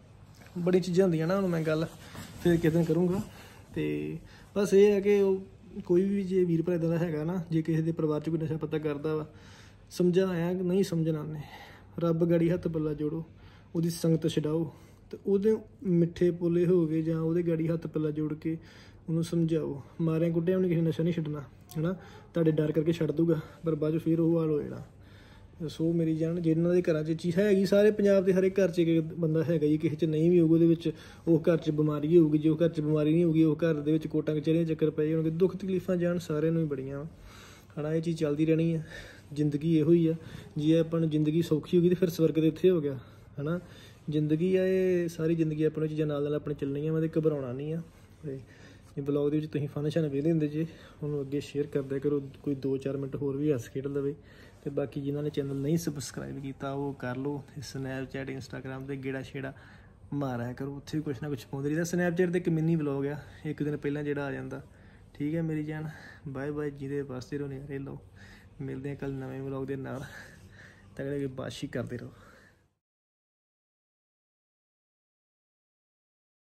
[SPEAKER 1] ਬੜੀ ਚੀਜ਼ਾਂ ਹੁੰਦੀਆਂ ਨਾ, ਉਹਨੂੰ ਮੈਂ ਗੱਲ ਫਿਰ ਕਿਸੇ ਦਿਨ ਕਰੂੰਗਾ। ਅਤੇ ਬਸ ਇਹ ਹੈ ਕਿ ਉਹ ਕੋਈ ਵੀ ਜੇ ਵੀਰ ਭਰਾ ਇੱਦਾਂ ਦਾ ਹੈਗਾ ਨਾ, ਜੇ ਕਿਸੇ ਦੇ ਪਰਿਵਾਰ 'ਚ ਕੋਈ ਨਸ਼ਾ ਪੱਤਾ ਕਰਦਾ ਵਾ, ਸਮਝਾਇਆ ਕਿ ਨਹੀਂ ਸਮਝਣਾ ਉਹਨੇ, ਰੱਬ ਗਾੜੀ ਹੱਥ ਪੱਲਾ ਜੋੜੋ, ਉਹਦੀ ਸੰਗਤ ਛਡਾਓ, ਅਤੇ ਉਹਦੇ ਮਿੱਠੇ ਪੋਲੇ ਹੋ ਗਏ ਜਾਂ ਉਹਦੇ ਗਾੜੀ ਹੱਥ ਪੱਲਾ ਜੋੜ ਕੇ ਉਹਨੂੰ ਸਮਝਾਓ। ਮਾਰਿਆਂ ਕੁੱਟਿਆਂ ਉਹਨੇ ਕਿਸੇ ਨਸ਼ਾ ਨਹੀਂ ਛੱਡਣਾ, ਹੈ ਨਾ। ਤੁਹਾਡੇ ਡਰ ਕਰਕੇ ਛੱਡ ਦੂਗਾ, ਪਰ ਬਾਅਦ 'ਚ ਫਿਰ ਉਹ ਹਾਲ ਹੋ ਜਾਣਾ। ਸੋ ਮੇਰੀ ਜਾਨ, ਜਿਹਨਾਂ ਦੇ ਘਰਾਂ 'ਚ ਚੀਜ਼ ਹੈਗੀ, ਸਾਰੇ ਪੰਜਾਬ ਦੇ ਹਰੇਕ ਘਰ 'ਚ ਇੱਕ ਬੰਦਾ ਹੈਗਾ ਜੀ। ਕਿਸੇ 'ਚ ਨਹੀਂ ਵੀ ਹੋਊਗਾ, ਉਹਦੇ ਵਿੱਚ ਉਹ ਘਰ 'ਚ ਬਿਮਾਰੀ ਹੋਊਗੀ। ਜੇ ਉਹ ਘਰ 'ਚ ਬਿਮਾਰੀ ਨਹੀਂ ਹੋਊਗੀ, ਉਹ ਘਰ ਦੇ ਵਿੱਚ ਕੋਟਾਂ ਕਚਹਿਰੀਆਂ ਚੱਕਰ ਪਏ ਹੋਣਗੇ। ਦੁੱਖ ਤਕਲੀਫਾਂ ਜਾਣ ਸਾਰਿਆਂ ਨੂੰ ਹੀ ਬੜੀਆਂ ਵਾ, ਹੈ ਨਾ। ਇਹ ਚੀਜ਼ ਚੱਲਦੀ ਰਹਿਣੀ ਆ, ਜ਼ਿੰਦਗੀ ਇਹੋ ਹੀ ਆ। ਜੇ ਆਪਾਂ ਨੂੰ ਜ਼ਿੰਦਗੀ ਸੌਖੀ ਹੋ ਗਈ ਤਾਂ ਫਿਰ ਸਵਰਗ ਦੇ ਇੱਥੇ ਹੋ ਗਿਆ, ਹੈ ਨਾ। ਜ਼ਿੰਦਗੀ ਆ ਇਹ, ਸਾਰੀ ਜ਼ਿੰਦਗੀ ਆਪਾਂ ਨੂੰ ਚੀਜ਼ਾਂ ਨਾਲ ਨਾਲ ਆਪਣੇ ਚੱਲਣੀਆਂ ਵਾ, ਅਤੇ ਘਬਰਾਉਣਾ ਨਹੀਂ ਆ। ਅਤੇ ਬਲੌਗ ਦੇ ਵਿੱਚ ਤੁਸੀਂ ਫਨਸ਼ਨ ਵੇਖਦੇ ਹੁੰਦੇ ਜੇ, ਉਹਨੂੰ ਅੱਗੇ ਸ਼ੇਅਰ ਕਰਦਿਆ ਕਰੋ, ਕੋਈ ਦੋ ਚਾਰ ਮਿੰਟ ਹੋਰ ਵੀ ਹੱਸ ਖੇਡ ਲਵੇ। ਅਤੇ ਬਾਕੀ ਜਿਨ੍ਹਾਂ ਨੇ ਚੈਨਲ ਨਹੀਂ ਸਬਸਕ੍ਰਾਈਬ ਕੀਤਾ ਉਹ ਕਰ ਲਓ। ਸਨੈਪਚੈਟ ਇੰਸਟਾਗ੍ਰਾਮ 'ਤੇ ਗੇੜਾ ਛੇੜਾ ਮਾਰਿਆ ਕਰੋ, ਉੱਥੇ ਵੀ ਕੁਛ ਨਾ ਕੁਛ ਪਾਉਂਦੇ ਰਹੀਦਾ। ਸਨੈਪਚੈਟ 'ਤੇ ਇੱਕ ਮਿੰਨੀ ਵਲੋਗ ਆ, ਇੱਕ ਦਿਨ ਪਹਿਲਾਂ ਜਿਹੜਾ ਆ ਜਾਂਦਾ। ਠੀਕ ਹੈ ਮੇਰੀ ਜਾਨ, ਬਾਏ ਬਾਏ। ਜਿਹਦੇ ਵਾਸਤੇ ਰਹੋ ਨਜ਼ਾਰੇ ਲਓ। ਮਿਲਦੇ ਹਾਂ ਕੱਲ੍ਹ ਨਵੇਂ ਵਲੋਗ ਦੇ ਨਾਲ, ਤਗੜੇ ਬਾਸ਼ੀ ਕਰਦੇ ਰਹੋ।